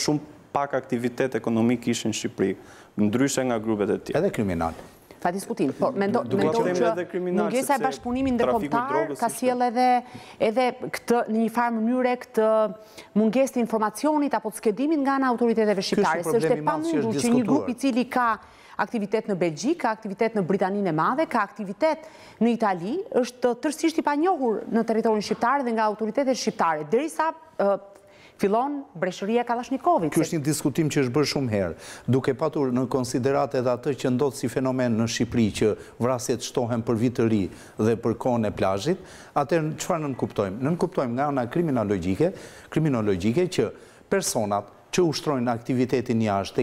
pak aktivitet ekonomik kishin në Shqipëri, ndryshe nga grupet e tjera. Edhe kriminal. Pa diskutim, por mendoj që mungesa e bashkëpunimit ndërkombëtar ka sjell edhe këtë në një farë mënyre këtë mungesë të informacionit apo të skedimit nga ana autoriteteve shqiptare, se është e pamundur që një grup i cili ka aktivitet në Belgjik, ka aktivitet në Britaninë e Madhe, ka aktivitet në Itali, është tërësisht i panjohur në territorin shqiptar dhe nga autoritetet shqiptare, derisa fillon breshëria Kalashnikovit. Ky është një diskutim që është bërë shumë herë, duke patur në konsiderat edhe atë që ndodh si fenomen në Shqipëri që vrasjet shtohen për vit të ri dhe për kohën e plazhit, atëherë çfarë nënkuptojmë? Nënkuptojmë nga ana kriminologjike që personat që ushtrojnë aktivitetin jashtë,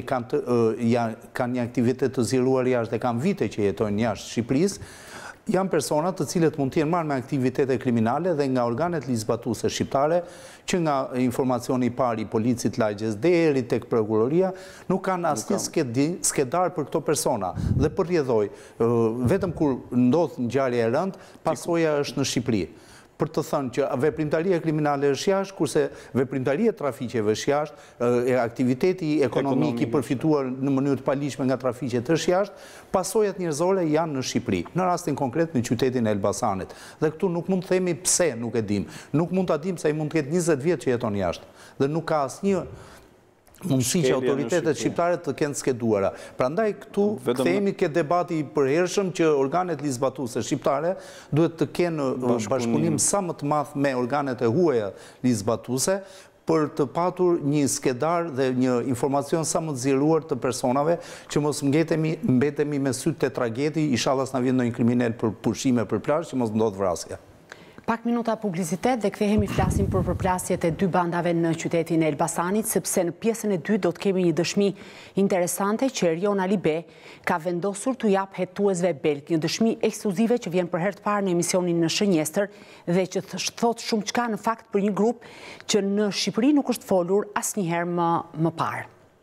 kanë një aktivitet të zgjeruar jashtë dhe kanë vite që jetojnë jashtë Shqipërisë, janë personat të cilët mund të jenë marrë me aktivitete kriminale dhe nga organet ligjzbatuese shqiptare, që nga informacioni i parë i policit lagjes deri tek prokuroria, nuk kanë asnjë skedar për këto persona. Dhe përrjedhoj, vetëm kur ndodh ngjarje e rëndë, pasoja është në Shqipëri. Për të thënë që veprimtaria kriminale është jashtë, kurse veprimtaria e trafiqeve është jashtë, aktiviteti ekonomik i përfituar në mënyrë të paligjshme nga trafiqet është jashtë, pasojat njerëzore janë në Shqipëri, në rastin konkret në qytetin e Elbasanit. Dhe këtu nuk mund të themi pse nuk e dim. Nuk mund ta dim se ai mund të ketë 20 vjet që jeton jashtë. Dhe nuk ka asnjë mundësi që autoritetet shqiptare të kenë skeduara. Prandaj këtu kthehemi ke debati i përhershëm që organet ligjzbatuese shqiptare duhet të kenë bashkëpunim sa më të madh me organet e huaja ligjzbatuese për të patur një skedar dhe një informacion sa më të zgjeruar të personave që mos mbetemi me sytë të tragedi, inshallah s'na vjen ndonjë kriminal për pushime për plazh që mos ndodh vrasje. Pak minuta publicitet dhe kthehemi flasim për përplasjet e dy bandave në qytetin e Elbasanit, sepse në pjesën e dytë do të kemi një dëshmi interesante që Erion Alibe ka vendosur të jap hetuesve belg, një dëshmi ekskluzive që vjen për herë të parë në emisionin në Shënjestër dhe që thot shumë çka në fakt për një grup që në Shqipëri nuk është folur asnjëherë më parë.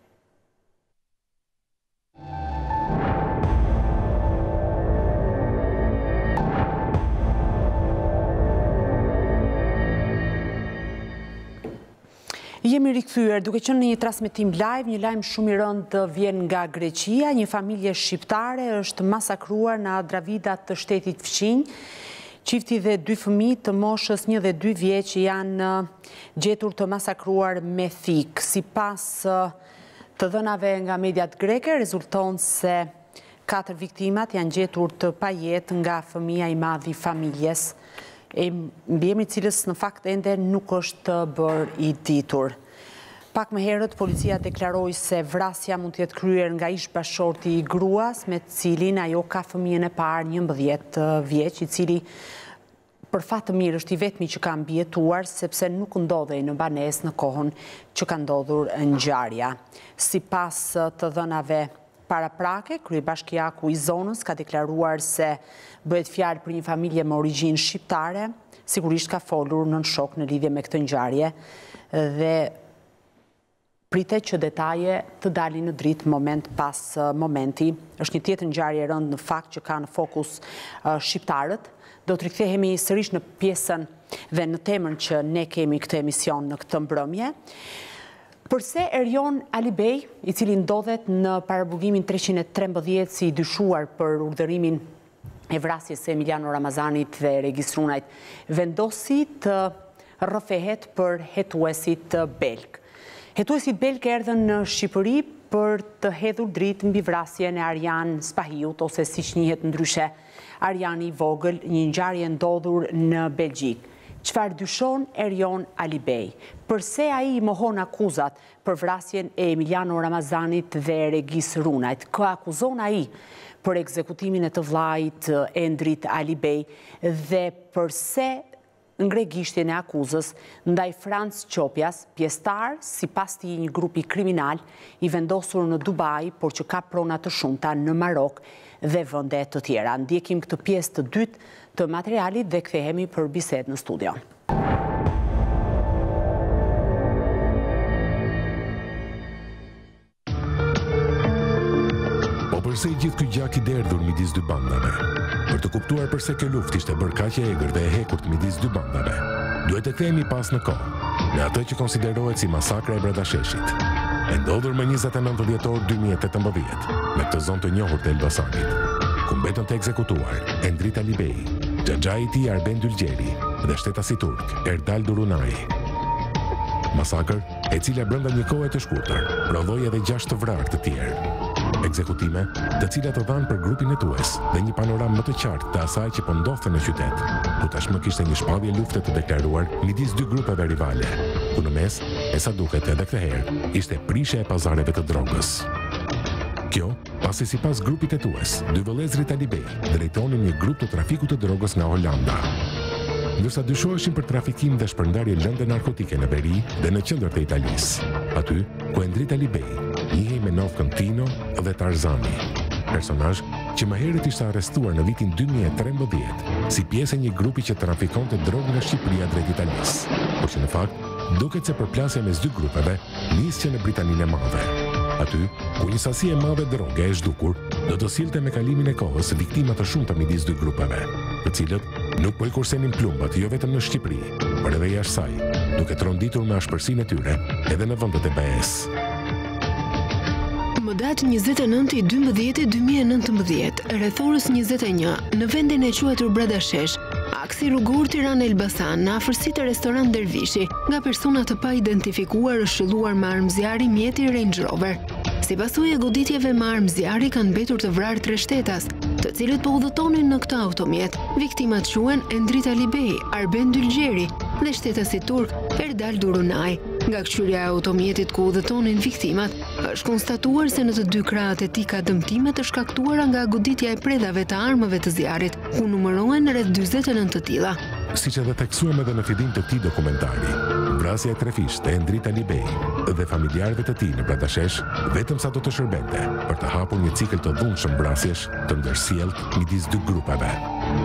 Jemi rikthyer duke qenë në një transmetim live, një lajm shumë i rëndë vjen nga Greqia, një familje shqiptare është masakruar në Adravidat të shtetit fqinj. Çifti dhe dy fëmijë të moshës 1 dhe 2 vjeç janë gjetur të masakruar me thik. Sipas të dhënave nga mediat greke, rezulton se 4 viktimat janë gjetur të pajetë nga fëmia i madh i familjes, mbiemri i cilës në fakt ende nuk është bërë i ditur. Pak më herët, policia deklaroi se vrasja mund të jetë kryer nga ish bashorti i gruas, me cilin ajo ka fëmijën e parë 11 vjeç, i cili për fat të mirë është i vetmi që ka mbijetuar, sepse nuk ndodhej në banesë në kohën që ka ndodhur ngjarja. Sipas të dhënave paraprake, kryebashkiaku i zonës ka deklaruar se bëhet fjalë për një familje me origjinë shqiptare, sigurisht ka folur nën shok në lidhje me këtë ngjarje dhe pritet që detaje të dalin në dritë moment pas momenti. Është një tjetër ngjarje e rëndë në fakt që ka në fokus shqiptarët. Do të rikthehemi sërish në pjesën dhe në temën që ne kemi këtë emision në këtë mbrëmje. Përse Erion Alibej, i cili ndodhet në paraburgimin 313 si dyshuar për urdhërimin e vrasjes së Emiliano Ramazanit dhe Regis Runajt, vendosi të rrëfehet për hetuesit belg. Hetuesit belg erdhën në Shqipëri për të hedhur dritë mbi vrasjen e Arjan Spahiut, ose siç njihet ndryshe Arjani i vogël, një ngjarje ndodhur në Belgjik. Çfarë dyshon Erion Alibej? Përse ai i mohon akuzat për vrasjen e Emiliano Ramazanit dhe Regis Runajt? Kë akuzon ai për ekzekutimin e të vllait Endrit Alibej dhe përse ngre gishtjen e akuzës ndaj Franc Qopjas, pjesëtar sipas tij një grupi kriminal i vendosur në Dubai, por që ka prona të shumta në Marok dhe vende të tjera. Ndjekim këtë pjesë të dytë të materialit dhe kthehemi për bisedë në studio. Po përse i gjithë ky gjak i derdhur midis dy bandave? Për të kuptuar përse kjo luftë ishte bërë kaq e egër dhe e hekurt midis dy bandave, duhet të kthehemi pas në kohë, në atë që konsiderohet si masakra e Bradasheshit. e ndodhur më 29 dhjetor 2018 me këtë zonë të njohur të Elbasanit, ku mbetën të ekzekutuar Endrit Alibej, xhaxhai i tij Arben Dylgjeri dhe shtetasi turk Erdal Durunai. Masakër e cila brenda një kohe të shkurtër prodhoi edhe 6 të vrarë të tjerë. Ekzekutime të cilat të dhanë për grupin hetues dhe një panoramë më të qartë të asaj që po ndodhte në qytet, ku tashmë kishte një shpallje lufte të deklaruar midis dy grupeve rivale, ku në mes, e sa duket edhe këtë herë, ishte prishja e pazareve të drogës. Kjo, pasi sipas grupit hetues, dy vëllezërit Alibej drejtonin një grup të trafikut të drogës nga Holanda. Ndërsa dyshoheshin për trafikim dhe shpërndarje lëndë narkotike në veri dhe në qendër të Italisë, aty ku Endrit Alibej njihej me novkën Tino dhe Tarzani, personazh që më herët ishte arrestuar në vitin 2013 si pjesë e një grupi që trafikonte drogë nga Shqipëria drejt Italisë, por që në fakt duket se përplasja mes dy grupeve nisqe në Britaninë e Madhe. Aty, ku një sasi e madhe droge e zhdukur do të sillte me kalimin e kohës viktima të shumta midis dy grupeve, të cilët nuk po i kursenin plumbat jo vetëm në Shqipëri, por edhe jashtë saj, duke tronditur me ashpërsinë e tyre edhe në vendet e BE-s. Më datë 29/12/2019, rreth orës 21, në vendin e quajtur Bradashesh, aksi rrugor Tiranë-Elbasan, në afërsi të restorant Dervishi, nga persona të pa identifikuar është shëlluar me armë zjarri mjeti Range Rover. Si pasojë e goditjeve me armë zjarri kanë mbetur të vrarë 3 shtetas, të cilët po udhëtonin në këtë automjet. Viktimat quhen Endrit Alibej, Arben Dylgjeri dhe shtetasi turk Erdal Durunai. Nga këshyrja e automjetit ku udhëtonin viktimat, është konstatuar se në të dy krahët e tij ka dëmtime të shkaktuara nga goditja e predhave të armëve të zjarrit, ku numërohen rreth 49 të tilla. Siç edhe theksuam edhe në fillim të këtij dokumentari, vrasja e trefisht e Endrit Alibej dhe familjarëve të tij në Bradashesh vetëm sa do të shërbente për të hapur një cikël të dhunshëm vrasjesh të ndërsjellë midis dy grupeve.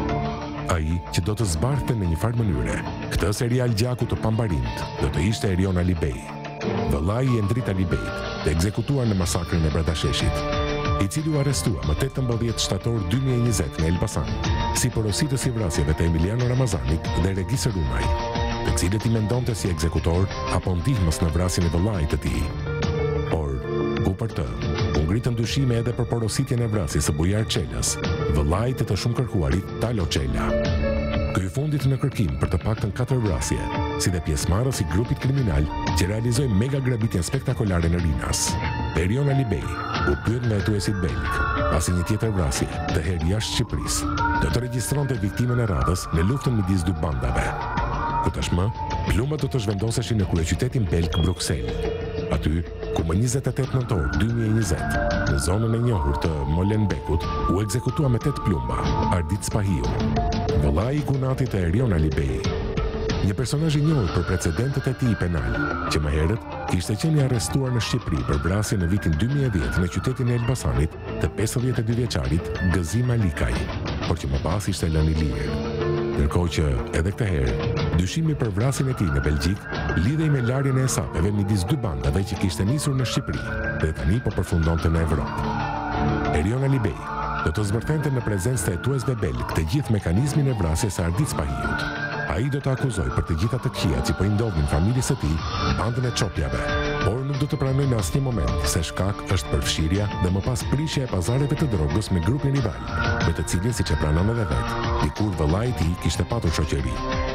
Ai që do të zbardhte në një farë mënyre këtë serial gjaku të pambarimt do të ishte Erion Alibej, vëllai i Endrit Alibejt, të ekzekutuar në masakrën e Bradasheshit, i cili u arrestua më 18 shtator 2020 në Elbasan, si porositës i vrasjeve të Emiliano Ramazanit dhe Regis Runaj, të cilët i mendonte si ekzekutor apo ndihmës në vrasjen e vëllait të tij. Por, ku për të, u ngritën dyshime edhe për porositjen e vrasjes së Bujar Çelës, vëllait të shumë kërkuarit Talo Çela. Ky i fundit në kërkim për të paktën 4 vrasje, si dhe pjesëmarrës i grupit kriminal që realizoi mega grabitjen spektakolare në Rinas. Erion Alibej u pyet nga hetuesit belg, pasi një tjetër vrasje, të herë jashtë Shqipërisë, do të regjistronte viktimën e radhës në luftën midis dy bandave. Ku tashmë, plumbat do të zhvendoseshin në kryeqytetin belg Bruxelles, aty ku më 28 nëntor 2020, në zonën e njohur të Molenbeekut, u ekzekutua me 8 plumba Ardit Spahiu, vëllai i kunatit të Erion Alibej, një personazh i njohur për precedentet e tij penal, që më herët kishte qenë i arrestuar në Shqipëri për vrasje në vitin 2010 në qytetin e Elbasanit të 52 vjeçarit Gëzim Alikaj, por që më pas ishte lënë i lirë. Ndërkohë që edhe këtë herë, dyshimi për vrasjen e tij në Belgjik lidhej me larjen e hesapeve midis dy bandave që kishte nisur në Shqipëri dhe tani po përfundonte në Evropë. Erion Alibej do të zbërthente në prezencë të hetuesve belg të gjithë mekanizmin e vrasjes së Ardit Spahiut. Ai do të akuzoj për të gjitha të këqijat që po i ndodhin familjes së tij, bandën e çopjave, por nuk do të pranoj në asnjë moment se shkak është përfshirja dhe më pas prishja e pazareve të drogës me grupin rival, me të cilin, siç e pranon edhe vet, dikur vëllai i tij kishte patur shoqëri.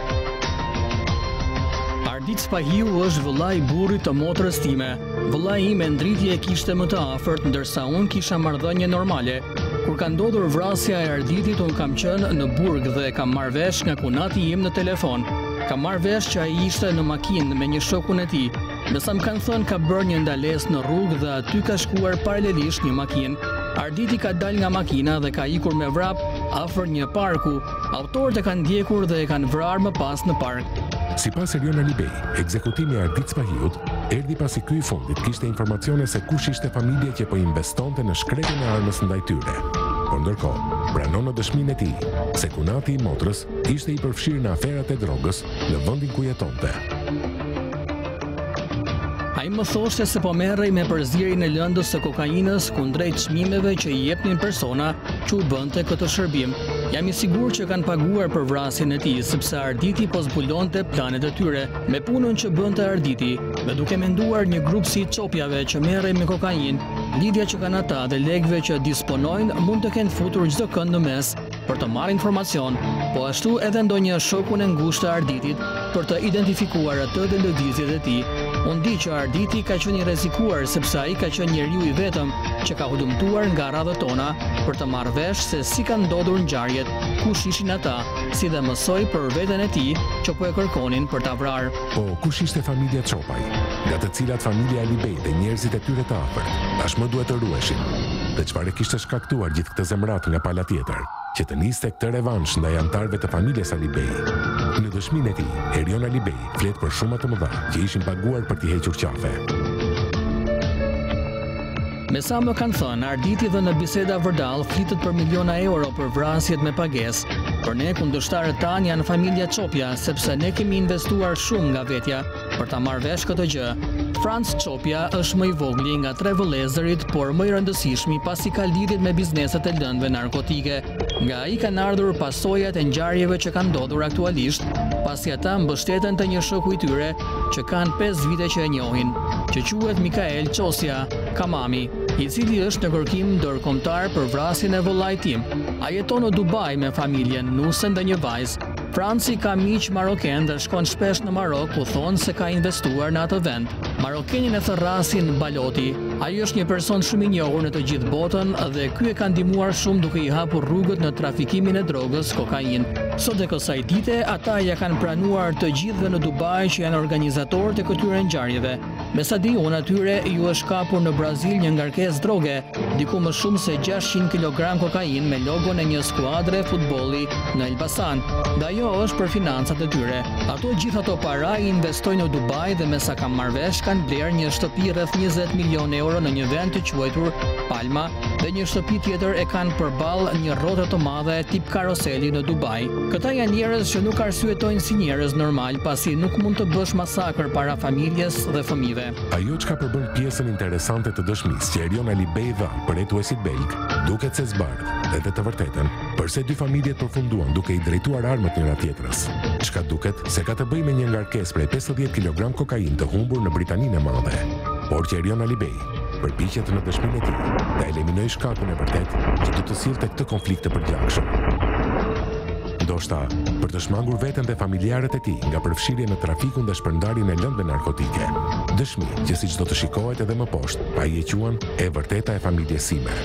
Ardit Spahiu është vëllai i burrit të motrës time. Vëllai im e ndritje e kishte më të afërt, ndërsa unë kisha marrëdhënie normale. Kur ka ndodhur vrasja e Arditit, unë kam qenë në burg dhe kam marrë vesh nga kunati im në telefon. Kam marrë vesh që ai ishte në makinë me një shokun e tij. Ndërsa më kanë thënë ka bërë një ndalesë në rrugë dhe aty ka shkuar paralelisht një makinë. Arditi ka dalë nga makina dhe ka ikur me vrap afër një parku. Autorët e kanë ndjekur dhe e kanë vrarë më pas në park. Sipas Erion Alibej, ekzekutimi i Ardit Spahiut erdhi pasi ky i fundit kishte informacione se kush ishte familja që po investonte në shkretjen e armës ndaj tyre. Por ndërkohë, pranon në dëshminë e tij se kunati i motrës ishte i përfshirë në aferat e drogës në vendin ku jetonte. Ai më thoshte se po merrej me përzierjen e lëndës së kokainës kundrejt çmimeve që i jepnin persona që u bënte këtë shërbim. Jam i sigurt që kanë paguar për vrasjen e tij, sepse Arditi po zbulonte planet e tyre. Me punën që bënte Arditi, dhe duke menduar një grup si Çopjave që merrej me kokainë, lidhja që kanë ata dhe lekëve që disponojnë mund të kenë futur çdo kënd në mes për të marrë informacion, po ashtu edhe ndonjë shokun e ngushtë të Arditit për të identifikuar atë dhe lëvizjet e tij. Unë di që Arditi ka qenë i rrezikuar sepse ai ka qenë njeriu i vetëm që ka hulumtuar nga radhët tona për të marrë vesh se si kanë ndodhur ngjarjet, kush ishin ata, si dhe mësoi për veten e tij që po e kërkonin për ta vrarë. Po kush ishte familja Çopaj, nga të cilat familja Alibej dhe njerëzit e tyre të afërt tashmë duhet të ruheshin? Dhe çfarë kishte shkaktuar gjithë këtë zemrat nga pala tjetër, që të niste këtë revansh ndaj antarëve të familjes Alibej? Në dëshminë e tij, Erion Alibej flet për shumë të mëdha që ishin paguar për t'i hequr qafe. Me sa më kanë thënë, Arditi dhe në biseda vërdall flitet për miliona euro për vrasjet me pagesë. Për ne kundërshtarët tanë janë familja Çopja, sepse ne kemi investuar shumë nga vetja për ta marrë vesh këtë gjë. Franz Çopja është më i vogli nga 3 vëllezërit, por më i rëndësishmi pasi ka lidhjet me bizneset e lëndëve narkotike. Nga ai kanë ardhur pasojat e ngjarjeve që kanë ndodhur aktualisht, pasi ata mbështeten te një shoku i tyre që kanë 5 vite që e njohin, që quhet Mikael Çosja Kamami, i cili është në kërkim ndërkombëtar për vrasjen e vëllait tim. Ai jeton në Dubai me familjen, nusen dhe një vajzë. Franci ka miq maroken dhe shkon shpesh në Marok, ku thonë se ka investuar në atë vend. Marokenin e thërrasin Baloti. Ai është një person shumë i njohur në të gjithë botën dhe ky e ka ndihmuar shumë duke i hapur rrugët në trafikimin e drogës kokainë. Sot e kësaj dite, ata ja kanë pranuar të gjithëve në Dubai që janë organizatorët e këtyre ngjarjeve. Me sa di unë, atyre ju është kapur në Brazil një ngarkesë droge, diku më shumë se 600 kg kokainë me logon e një skuadre futbolli në Elbasan. Dhe ajo është për financat e tyre. Ato gjithë ato para i investojnë në Dubai dhe me sa kam marrë vesh kanë blerë një shtëpi rreth 20 milion euro në një vend të quajtur Palma dhe një shtëpi tjetër e kanë përballë një rrote të madhe tip karoseli në Dubai. Këta janë njerëz që nuk arsyetojnë si njerëz normal, pasi nuk mund të bësh masakër para familjes dhe fëmijëve. Ajo që ka përbën pjesën interesante të dëshmisë që Erion Alibej dha për hetuesit belg, duket se zbardh edhe të vërtetën, përse dy familjet përfunduan duke i drejtuar armët njëra tjetrës. Çka duket se ka të bëjë me një ngarkesë prej 50 kg kokainë të humbur në Britaninë e Madhe. Por që Erion Alibej përpiqet në dëshminë e tij ta eliminojë shkakun e vërtet që do të sillte këtë konflikt të përgjithshëm. Ndoshta për të shmangur veten dhe familjarët e tij nga përfshirje në trafikun dhe shpërndarjen e lëndëve narkotike. Dëshmi që siç do të shikohet edhe më poshtë, ai e quan e vërteta e familjes sime.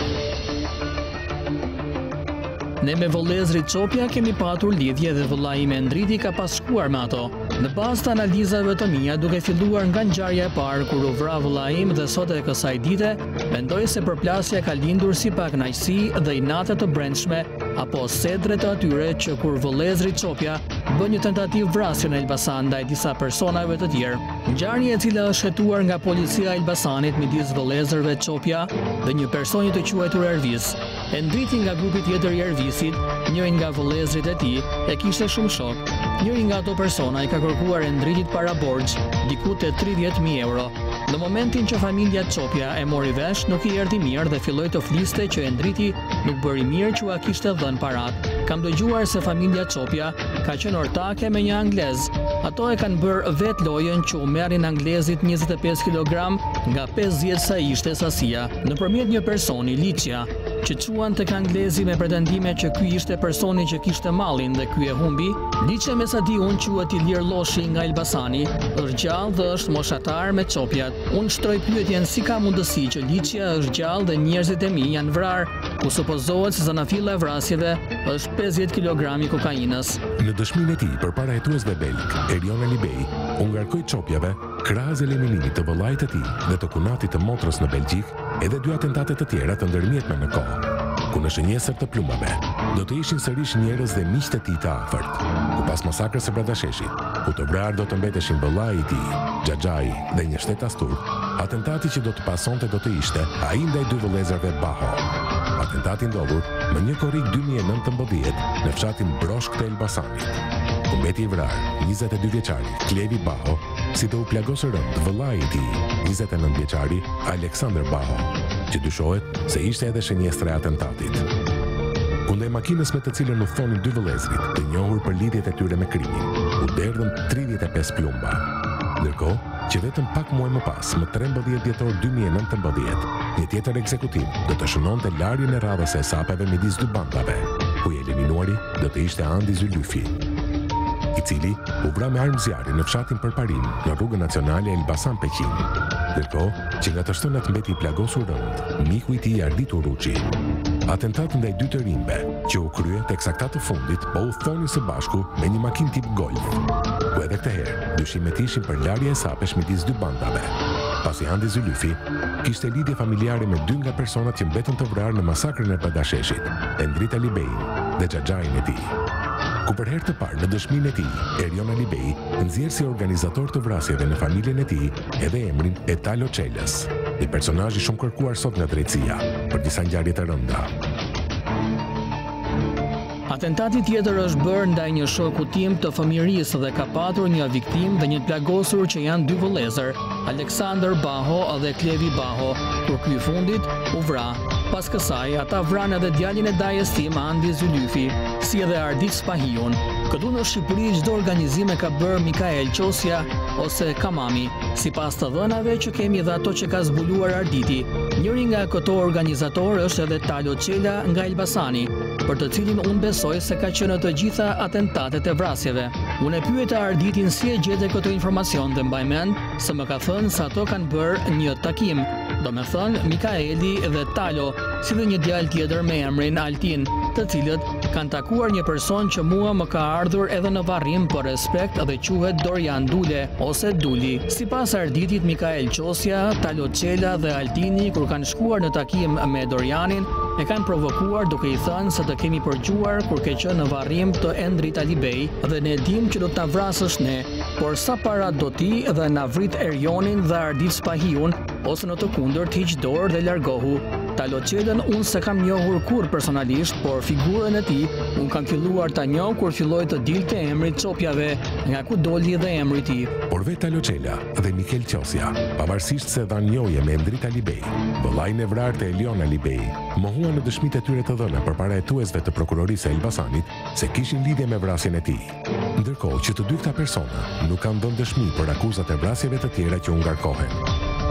Ne me vëllezrit Çopja kemi patur lidhje dhe vëllai im Endriti ka pas shkuar me ato. Në bazë të analizave të mia, duke filluar nga ngjarja e parë kur u vra vëllai im dhe sot e kësaj dite, mendoj se përplasja ka lindur si pakënaqësi dhe inate të brendshme apo sedre të atyre që kur vëllezrit Çopja bën një tentativë vrasje në Elbasan ndaj disa personave të tjerë. Ngjarje e cila është hetuar nga policia e Elbasanit midis vëllezërve Çopja dhe një personi të quajtur Ervis. Endriti nga grupi tjetër i Ervisit, njëri nga vëllezërit e tij, e kishte shumë shok. Njëri nga ato persona i ka kërkuar Endritit para borxh, diku te 30.000 euro. Në momentin që familja Çopja e mori vesh, nuk i erdhi mirë dhe filloi të fliste që Endriti nuk bëri mirë që ua kishte dhënë parat. Kam dëgjuar se familja Çopja ka qenë ortake me një anglez. Ato e kanë bërë vetë lojën që u merrin anglezit 25 kg nga 50 sa ishte sasia, nëpërmjet një personi, Liçja, që quan tek anglezi me pretendime që ky ishte personi që kishte mallin dhe ky e humbi. Liçja, me sa di unë, quhet Ilir Loshi nga Elbasani, është gjallë dhe është moshatar me Çopjat. Unë shtroj pyetjen si ka mundësi që Liçja është gjallë dhe njerëzit e mi janë vrarë, ku supozohet se zanafilla e vrasjeve është 50 kg kokainës. Në dëshminë e tij përpara hetuesve belg, Erion Alibej u ngarkoi Çopjave krahas eliminimit të vëllait të tij dhe të kunatit të motrës në Belgjik, edhe 2 atentate të tjera të ndërmjetme në kohë, ku në shënjesër të plumave do të ishin sërish njerëz dhe miq të tij të afërt, ku pas masakrës së Bradasheshit, ku të vrarë do të mbeteshin vëllai i tij, Xhaxhai dhe një shtetas turk, atentati që do të pasonte do të ishte ai ndaj 2 vëllezërve Baho. Atentati ndodhur më 1 korrik 2019 në fshatin Broshk të Elbasanit, ku mbeti i vrarë 22 vjeçari Klevi Baho, si do u plagosë rënd vëllai i tij, 29 vjeçari Aleksandr Baho, që dyshohet se ishte edhe shënjestra e atentatit. Kundaj makinës me të cilën u thonin 2 vëllezrit, të njohur për lidhjet e tyre me krimin, u derdhën 35 plumba. Ndërkohë, që vetëm pak muaj më pas, më 13 dhjetor 2019, një tjetër ekzekutim do të shënonte larjen e radhës së hesapeve midis dy bankave, ku i eliminuari do të ishte Andi Zylyfi, i cili u vra me armë zjarri në fshatin Përparin në rrugën nacionale Elbasan Peqin. Ndërkohë që nga të shtënat mbeti i plagosur rënd, miku i tij Ardit Urruçi. Atentat ndaj dy të rinjve, që u krye tek ata të fundit, po u thonin së bashku me një makinë tip Golf, ku edhe këtë herë dyshimet ishin për larje e hesapesh midis dy bandave. Pasi Andi Zylyfi kishte lidhje familjare me dy nga personat që mbetën të vrarë në masakrën e Badasheshit, Endrit Alibein dhe xhaxhain e tij. Ku për herë të parë në dëshminë e tij, Erion Alibei nxjerr si organizator të vrasjeve në familjen e tij edhe emrin Etalo Çelës, një personazh i shumë kërkuar sot nga drejtësia për disa ngjarje të rënda. Atentati tjetër është bërë ndaj një shoku tim të fëmijërisë dhe ka patur një viktim dhe një plagosur që janë dy vëllezër, Aleksandër Baho dhe Klevi Baho, kur ky i fundit u vra. Pas kësaj, ata vranë edhe djalin e dajes tim, Andi Zylyfi, si edhe Ardit Spahiun. Këtu në Shqipëri çdo organizim e ka bërë Mikael Qosja ose Kamami, sipas të dhënave që kemi dhe ato që ka zbuluar Arditi. Njëri nga këto organizatorë është edhe Talo Çela nga Elbasani, për të cilin unë besoj se ka qenë të gjitha atentatet e vrasjeve. Unë e pyeta Arditin si e gjete këtë informacion dhe mbaj mend se më ka thënë se ato kanë bërë një takim, do me thënë Mikaeli dhe Talo, si dhe një djalë tjetër me emrin Altin, të cilët kanë takuar një person që mua më ka ardhur edhe në varrim për respekt dhe quhet Dorian Dule ose Duli. Sipas Arditit, Mikael Qosja, Talo Çela dhe Altini kur kanë shkuar në takim me Dorianin, e kanë provokuar duke i thënë se të kemi përgjuar kur ke qenë në varrim të Endrit Alibei dhe ne dim që do të na vrasësh ne, por sa para do ti dhe na vrit Erionin dhe Ardit Spahiun, ose në të kundërt hiq dorë dhe largohu. Talo Çelën unë se kam njohur kur personalisht, por figurën e tij unë kam filluar ta njoh kur filloi të dilte emri Çopjave, nga ku doli dhe emri i tij. Por vetë Talo Çela dhe Mikel Qosja, pavarësisht se dhan njohje me Endrit Alibei, vëllain e vrarë të Elion Alibei, mohuan në dëshmitë e tyre të dhëna përpara hetuesve të prokurorisë së Elbasanit se kishin lidhje me vrasjen e tij. Ndërkohë që të dy këta persona nuk kanë dhënë dëshmi për akuzat e vrasjeve të tjera që u ngarkohen.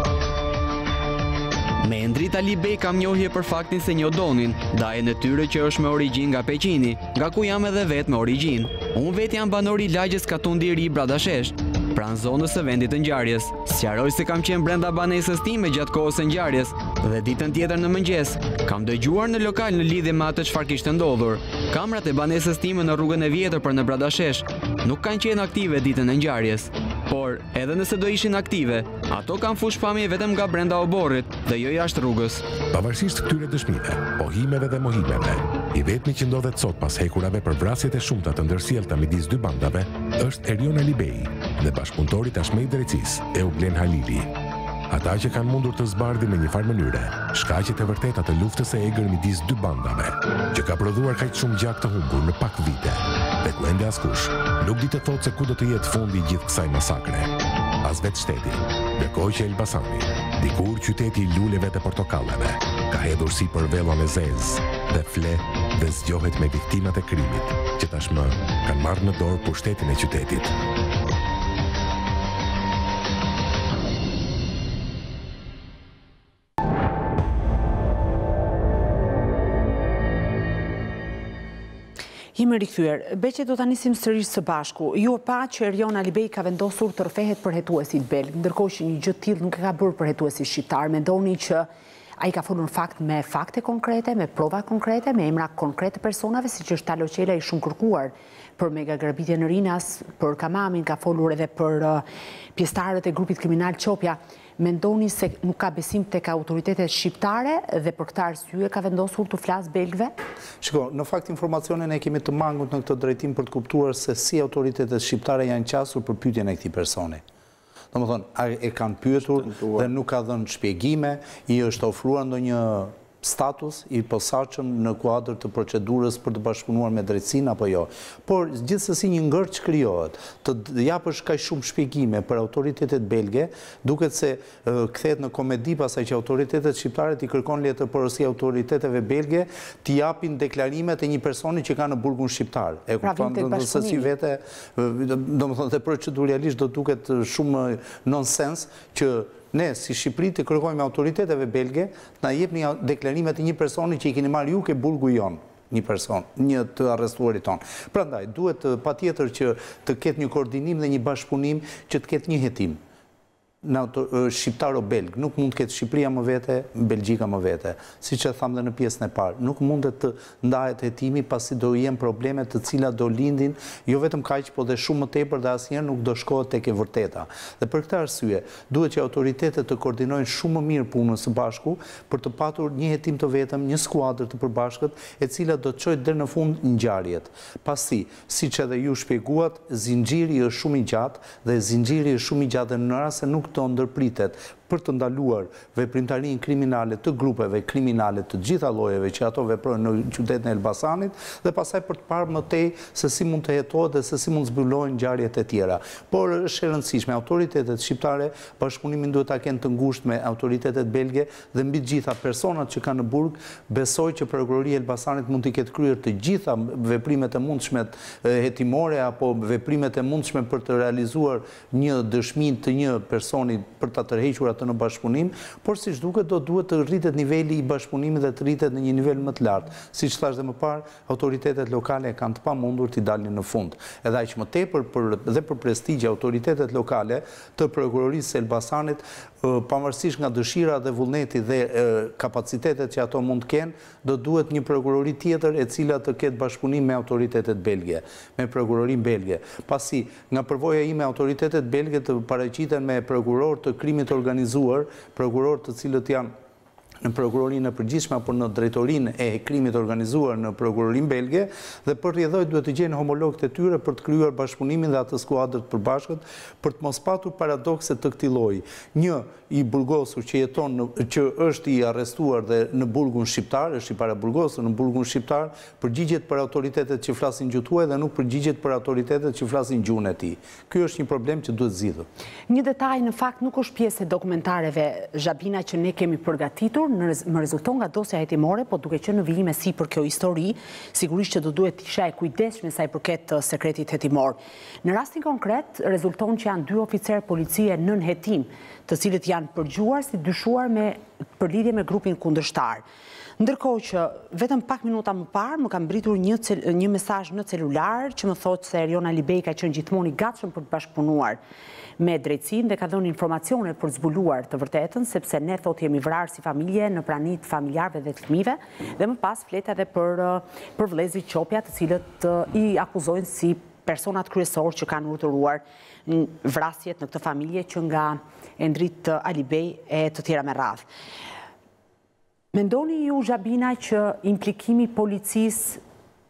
Me Endrit Alibei kam njohje për faktin se një donin, dajen e tyre që është me origjinë nga Peqini, nga ku jam edhe vetë me origjinë. Unë vetë jam banor i lagjes Katundi i Ri Bradashesh, pranë zonës së vendit të ngjarjes. Sqaroj se kam qenë brenda banesës time gjatë kohës së ngjarjes dhe ditën tjetër në mëngjes kam dëgjuar në lokal në lidhje me atë çfarë kishte ndodhur. Kamrat e banesës time në rrugën e vjetër për në Bradashesh nuk kanë qenë aktive ditën e ngjarjes. Por, edhe nëse do ishin aktive, ato kanë fush pamje vetëm nga brenda oborrit dhe jo jashtë rrugës. Pavarësisht këtyre dëshmive, pohimeve dhe mohimeve, i vetmi që ndodhet sot pas hekurave për vrasjet e shumta të ndërsjellta midis dy bandave është Erion Alibei dhe bashkëpunëtori tashmë i drejtësisë, Euglen Halili. Ata që kanë mundur të zbardhin në një farë mënyre shkaqet e vërteta të luftës së egër midis dy bandave, që ka prodhuar kaq shumë gjak të humbur në pak vite, dhe ku ende askush nuk di të thotë se ku do të jetë fundi i gjithë kësaj masakre. As vetë shteti, ndërkohë që Elbasani, dikur qyteti i luleve dhe portokalleve, ka hedhur sipër vellon e zezë dhe fle dhe zgjohet me viktimat e krimit, që tashmë kanë marrë në dorë pushtetin e qytetit. Jemi rikthyer. Beqe do ta nisim sërish së bashku. Ju e pa që Erion Alibei ka vendosur të rrëfehet për hetuesit belg, ndërkohë që një gjë të tillë nuk e ka bërë për hetuesit shqiptar. Mendoni që ai ka folur në fakt me fakte konkrete, me prova konkrete, me emra konkrete personave, siç është Talo Çela i shumë kërkuar për megagrabitjen në Rinas, për Kamamin, ka folur edhe për pjesëtarët e grupit kriminal Çopja. Mendoni se nuk ka besim tek autoritetet shqiptare dhe për këtë arsye ka vendosur të flasë belgëve? Shiko, në fakt informacionin e kemi të mangut në këtë drejtim për të kuptuar se si autoritetet shqiptare janë qasur për pyetjen e këtij personi. Domethënë, e kanë pyetur dhe nuk ka dhënë shpjegime, i është ofruar ndonjë status i posaçëm në kuadër të procedurës për të bashkëpunuar me drejtësinë apo jo. Por gjithsesi një ngërç krijohet, të japësh kaq shumë shpjegime për autoritetet belge, duket se kthehet në komedi pasaj që autoritetet shqiptare i kërkon letërporosi autoriteteve belge t'i japin deklarimet e një personi që ka në burgun shqiptar. E kupton se si vete, domethënë te proceduralisht do duket shumë nonsens që ne, si Shqipëri, të kërkojmë autoriteteve belge të na jepni deklarimet e një personi që i keni marrë ju ke burgu jon, një person, një të arrestuarit ton. Prandaj, duhet patjetër që të ketë një koordinim dhe një bashkëpunim që të ketë një hetim. Shqiptaro-belg, nuk mund të ketë Shqipëria më vete, Belgjika më vete. Si që thamë dhe në pjesën e parë, nuk mund të ndahet hetimi pasi do jenë probleme të cilat do lindin, jo vetëm kaq, po dhe shumë më tepër dhe asnjëherë nuk do shkohet tek e vërteta. Dhe për këtë arsye, duhet që autoritetet të koordinojnë shumë më mirë punën së bashku për të patur një hetim të vetëm, një skuadër të përbashkët, e cila do të çojë deri në fund ngjarjet. Pasi, siç edhe ju shpjeguat, zinxhiri është shumë i gjatë dhe zinxhiri është shumë i gjatë dhe në rast se nuk të ndërpritet për të ndaluar veprimtarinë kriminale të grupeve kriminale të gjitha llojeve që ato veprojnë në qytetin e Elbasanit dhe pastaj për të parë më tej se si mund të jetohet dhe se si mund zbulojnë ngjarjet e tjera. Por është e rëndësishme autoritetet shqiptare bashkëpunimin duhet ta kenë të ngushtë me autoritetet belge dhe mbi të gjitha personat që kanë në burg, besoj që prokuroria e Elbasanit mund të ketë kryer të gjitha veprimet e mundshme hetimore apo veprimet e mundshme për të realizuar një dëshminë të një personi për ta tërhequr atë në bashkëpunim, por siç duket do duhet të rritet niveli i bashkëpunimit dhe të rritet në një nivel më të lartë. Siç thash dhe më parë, autoritetet lokale kanë të pamundur t'i dalin në fund. Edhe aq më tepër dhe për prestigjin e autoritetet lokale të prokurorisë së Elbasanit, pavarësisht nga dëshira dhe vullneti dhe kapacitetet që ato mund të kenë, do duhet një prokurori tjetër e cila të ketë bashkëpunim me autoritetet belge, me prokurorinë belge. Pasi nga përvoja ime autoritetet belge të paraqiten me prokuror të krimit organizuar, prokuror të cilët janë në prokurorinë e përgjithshme apo në drejtorinë e krimit organizuar në prokurorinë belge dhe për rrjedhoj duhet të gjejnë homologët e tyre për të krijuar bashkëpunimin dhe atë skuadër të përbashkët për të mos patur paradokse të këtij lloji. Një i burgosur që jeton që është i arrestuar dhe në burgun shqiptar, është i paraburgosur në burgun shqiptar, përgjigjet për autoritetet që flasin gjuhë tuaj dhe nuk përgjigjet për autoritetet që flasin gjuhën e tij. Ky është një problem që duhet zgjidhur. Një detaj në fakt nuk është pjesë e dokumentareve Zhabina që ne kemi përgatitur, më rezulton nga dosja hetimore, po duke qenë në vijim e sipër kjo histori, sigurisht që do duhet isha e kujdesshme sa i përket sekretit hetimor. Në rastin konkret, rezulton që janë 2 oficerë policie nën hetim, të cilët janë përgjuar si dyshuar për lidhje me grupin kundërshtar. Ndërkohë që vetëm pak minuta më parë më ka mbritur një mesazh në celular që më thotë se Erion Alibej ka qenë gjithmonë i gatshëm për të bashkëpunuar me drejtsinë dhe ka dhënë informacione për zbuluar të vërtetën, sepse ne thotë jemi vrarë si familje në pranitë familjarëve dhe të fëmijëve, dhe më pas flet edhe për vëllezërit Qopja, të cilët i akuzojnë si personat kryesorë që kanë urtëruar vrasjet në këtë familje që nga Endrit Alibej e të tjera me radhë. Mendoni ju, Zhabina, që implikimi policisë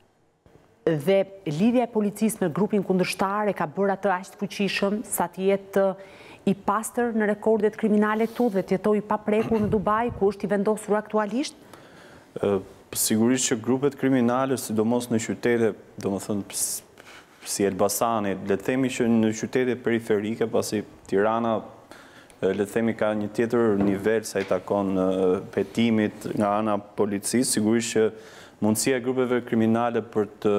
dhe lidhja e policisë me grupin kundërshtar e ka bërë atë aq të fuqishëm sa të jetë i pastër në rekordet kriminale këtu dhe të jetojë i paprekur në Dubai, ku është i vendosur aktualisht? Sigurisht që grupet kriminale, sidomos në qytete, domethënë si Elbasani, le të themi që në qytete periferike, pasi Tirana le të themi ka një tjetër nivel sa i takon hetimit nga ana policisë, sigurisht që mundësia e grupeve kriminale për të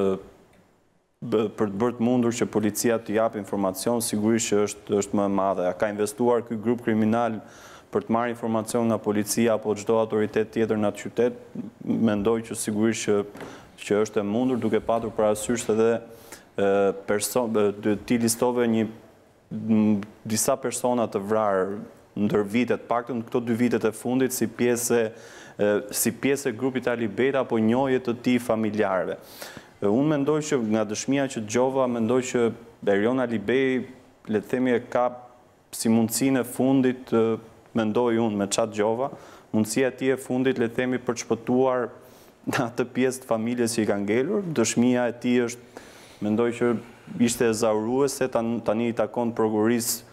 bërë mundur që policia të japë informacion, sigurisht që është më e madhe. A ka investuar ky grup kriminal për të marrë informacion nga policia apo çdo autoritet tjetër në atë qytet? Mendoj që sigurisht që është e mundur, duke patur parasysh edhe ti listove disa persona të vrarë ndër vitet, paktën këto 2 vitet e fundit si pjesë e grupit Alibejt apo njohje të tij familjarëve. Unë mendoj që nga dëshmia që dëgjova, mendoj që Erion Alibej, le të themi, e ka si mundësinë e fundit, mendoj unë me çfarë dëgjova, mundësia e tij e fundit, le të themi, për të shpëtuar atë pjesë të familjes që i ka ngelur. Dëshmia e tij është, mendoj që ishte e zauruese, tani i takon prokurorisë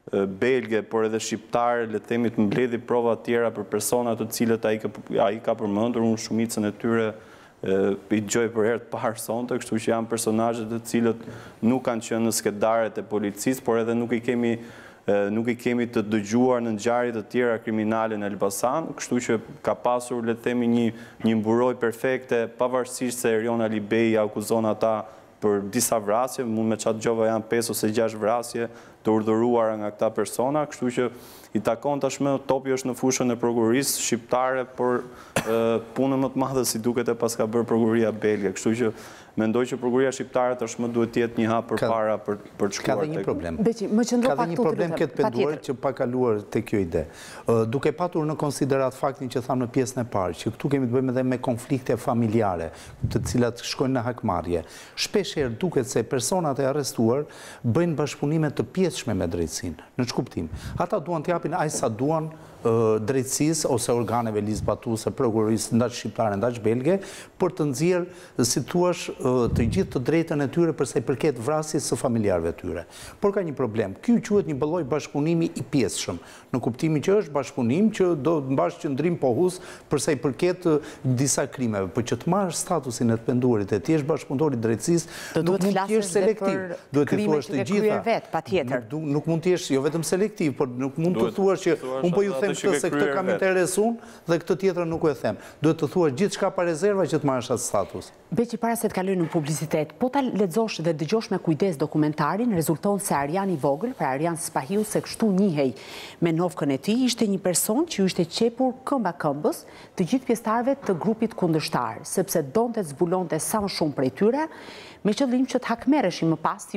belge, por edhe shqiptar, le të themi të mbledhi prova tjera për persona të cilët ai ka përmendur, unë shumicën e tyre i gjoj për herë të parë sonte, kështu që janë personazhe të cilët nuk kanë qenë në skedaret e policisë, por edhe nuk i kemi të dëgjuar në ngjarje të tjera kriminale në Elbasan, kështu që ka pasur, le të themi, një mburojtje perfekte, pavarësisht se Erion Alibej akuzon ata për disa vrasje, mund me qatë gjova janë 5 ose 6 vrasje të urdhëruara nga këta persona, kështu që i takon tashmë topi është në fushën e prokurorisë shqiptare, por punën më të madhe si duket e pas ka bërë prokuroria belge, kështu që mendoj që prokuroria shqiptare tashmë duhet të jetë një hap përpara për të shkuar tek. Ka dhe një problem. Ka dhe një problem këtë penduar që pa kaluar te kjo ide. Duke patur në konsiderat faktin që thamë në pjesën e parë, që këtu kemi të bëjmë edhe me konflikte familjare, të cilat shkojnë në hakmarrje. Shpeshherë duket se personat e arrestuar bëjnë bashkëpunime të pjesshme me drejtsinë. Në ç'kuptim? Ata duan të japin aq sa duan drejtësisë ose organeve ligjbatuese, prokurorisë ndaj shqiptare, ndaj belge, për të nxjerrë, si thua, të gjithë të drejtën e tyre për sa i përket vrasjes së familjarëve të tyre. Por ka një problem. Ky quhet një lloj bashkëpunimi i pjesshëm, në kuptimin që është bashkëpunim që do të mbash qendrim pohus për sa i përket disa krimeve, por që të marrë statusin e të penduarit e ti është bashkëpunëtor i drejtësisë, nuk mund të jesh selektiv. Duhet të thuash të gjitha. Nuk mund të jesh jo vetëm selektiv, por nuk mund të thuash që unë po ju them këtë se këtë kam interesun dhe këtë tjetër nuk u e them. Duhet të thuash gjithçka pa rezerva që të marrësh atë status. Beqi, para se të kaloj në publicitet, po ta lexosh dhe dëgjosh me kujdes dokumentarin, rezulton se Arjan i vogël, pra Arjan Spahiu, se kështu njihej me novkën e tij, ishte një person që ju ishte qepur këmba këmbës të gjithë pjesëtarëve të grupit kundërshtar, sepse donte të zbulonte sa më shumë prej tyre, me qëllim që të hakmerreshin më pas,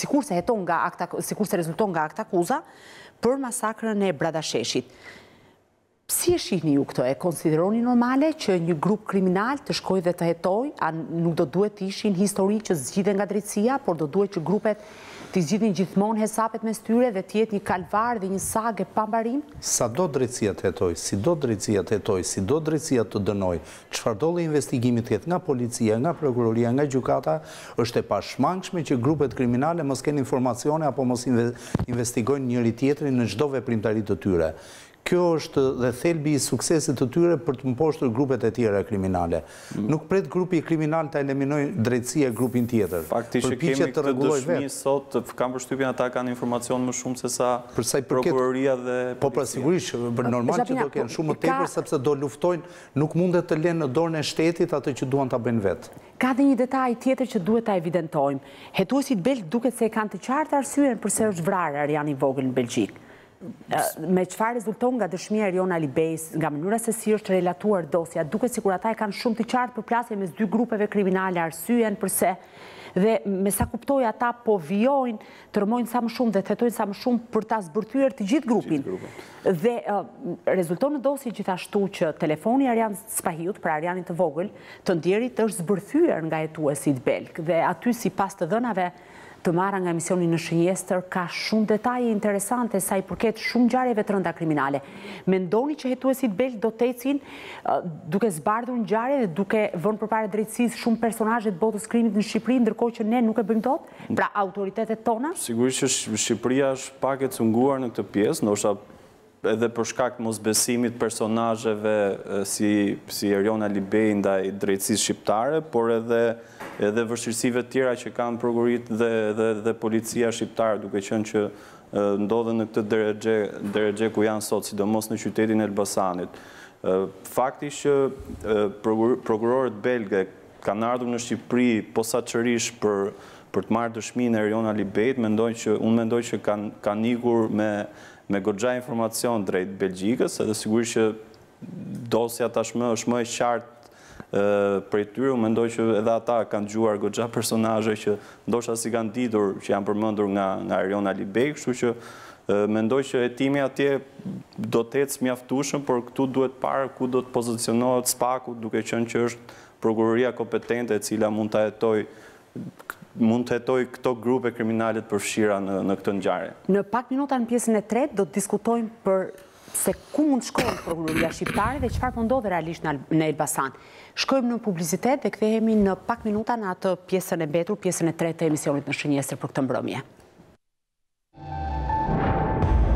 sikurse rezulton nga akta akuza për masakrën e Bradasheshit. Si e shihni ju këtë? E konsideroni normale që një grup kriminal të shkojë dhe të hetojë? A nuk do duhet të ishin histori që zgjidhen nga drejtësia, por do duhet që grupet të zgjidhin gjithmonë hesapet mes tyre dhe të jetë një kalvar dhe një sagë pambarim? Sa do drejtësia të hetojë, si do drejtësia të hetojë, si do drejtësia të dënojë, çfarë do lloj investigimi të ketë nga policia, nga prokuroria, nga gjykata, është e pashmangshme që grupet kriminale mos kenë informacione apo mos investigojnë njëri tjetrin në çdo veprimtari të tyre. Kjo është dhe thelbi i suksesit të tyre për të mposhtur grupet e tjera kriminale. Nuk pret grupi kriminal të eliminojë drejtësia grupin tjetër. Faktikisht kemi këtë dëshmi sot, kam përshtypjen ata kanë informacion më shumë se sa prokuroria dhe policia. Po pra sigurisht, normal që do kenë shumë më tepër sepse do luftojnë, nuk mundet të lënë në dorën e shtetit atë që duan ta bëjnë vetë. Ka dhe një detaj tjetër që duhet ta evidentojmë. Hetuesit belg duket se kanë të qartë arsyeën pse është vrarë Arjan i vogël në Belgjik. Me çfarë rezulton nga dëshmia e Erion Alibejs, nga mënyra se si është relatuar dosja, duket sikur ata e kanë shumë të qartë përplasje mes dy grupeve kriminale, arsyeën pse, dhe me sa kuptoj ata po vijojnë, tërmojnë sa më shumë dhe tetojnë sa më shumë për ta zbërthyer të gjithë grupin. Dhe rezulton në dosje gjithashtu që telefoni Arjan Spahiut, pra Arjanit të vogël, të ndjerit është zbërthyer nga hetuesit belg dhe aty sipas të dhënave të marra nga emisioni në Shënjestër, ka shumë detaje interesante sa i përket shumë ngjarjeve të rënda kriminale. Mendoni që hetuesit belg do të ecin duke zbardhur ngjarje dhe duke vënë përpara drejtësisë shumë personazhe të botës krimit në Shqipëri, ndërkohë që ne nuk e bëjmë dot? Pra autoritetet tona? Sigurisht që Shqipëria është pak e cunguar në këtë pjesë, ndoshta edhe për shkak të mosbesimit personazheve si Erion Alibej ndaj drejtësisë shqiptare, por edhe vështirësive tjera që kanë prokurorit dhe policia shqiptare, duke qenë që ndodhen në këtë drejgje ku janë sot, sidomos në qytetin e Elbasanit. Faktikisht që prokurorët belgë kanë ardhur në Shqipëri posaçërisht për të marrë dëshminë e Erion Alibejt, unë mendoj që kanë ikur me goxha informacion drejt Belgjikës, edhe sigurisht që dosja tashmë është më e qartë prej tyre, unë mendoj që edhe ata kanë dëgjuar goxha personazhe që ndoshta si kanë ditur që janë përmendur nga Erion Alibej, kështu që mendoj që hetimi atje do të ecë mjaftueshëm, por këtu duhet parë ku do të pozicionohet SPAK-u, duke qenë që është prokuroria kompetente e cila mund të hetoj këto grupe kriminale të përfshira në këtë ngjarje. Në pak minuta në pjesën e tretë do të diskutojmë për se ku mund shkojnë prokuroria shqiptare dhe çfarë po ndodh realisht në Elbasan. Shkojmë në publicitet dhe kthehemi në pak minuta në atë pjesën e mbetur, pjesën e tretë të emisionit në Shënjestër për këtë mbrëmje.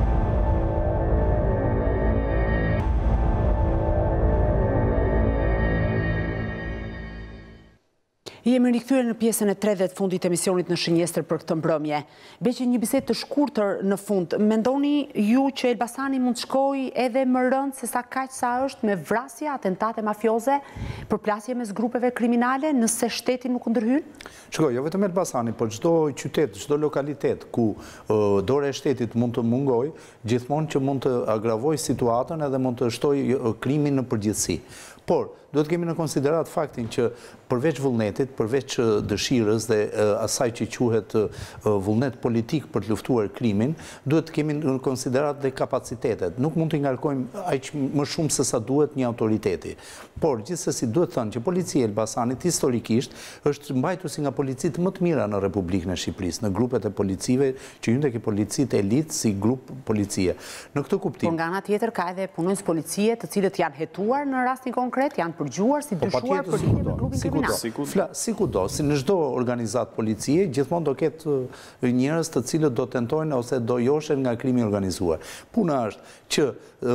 Jemi rikthyer në pjesën e 30 fundit të emisionit në Shënjestër për këtë mbrëmje. Beqi një bisedë të shkurtër në fund. Mendoni ju që Elbasani mund të shkojë edhe më rënd se sa kaq sa është me vrasja, atentate mafioze, përplasje mes grupeve kriminale nëse shteti nuk ndërhyn? Shikoj, jo vetëm Elbasani, por çdo qytet, çdo lokalitet ku dora e shtetit mund të mungojë, gjithmonë që mund të agravojë situatën edhe mund të shtojë krimin në përgjithësi. Por, duhet kemi në konsiderat faktin që përveç vullnetit, përveç dëshirës dhe asaj që quhet vullnet politik për të luftuar krimin, duhet kemi në konsiderat dhe kapacitetet. Nuk mund të ngarkojmë aq më shumë se sa duhet një autoriteti. Por, gjithsesi duhet thënë që policia e Elbasanit historikisht është mbajtuesi nga policit më të mira në Republikën e Shqipërisë, në grupet e policive që hyn tek policit elit si grup policie. Në këtë kuptim. Por nga ana tjetër ka edhe punonjës policie të cilët janë hetuar në rastin konkret, janë përgjuar si dyshuar për lidhje me grupin kriminal. Sikudo, si në çdo organizatë policie, gjithmonë do ketë njerëz të cilët do tentojnë ose do joshen nga krimi organizuar. Puna është që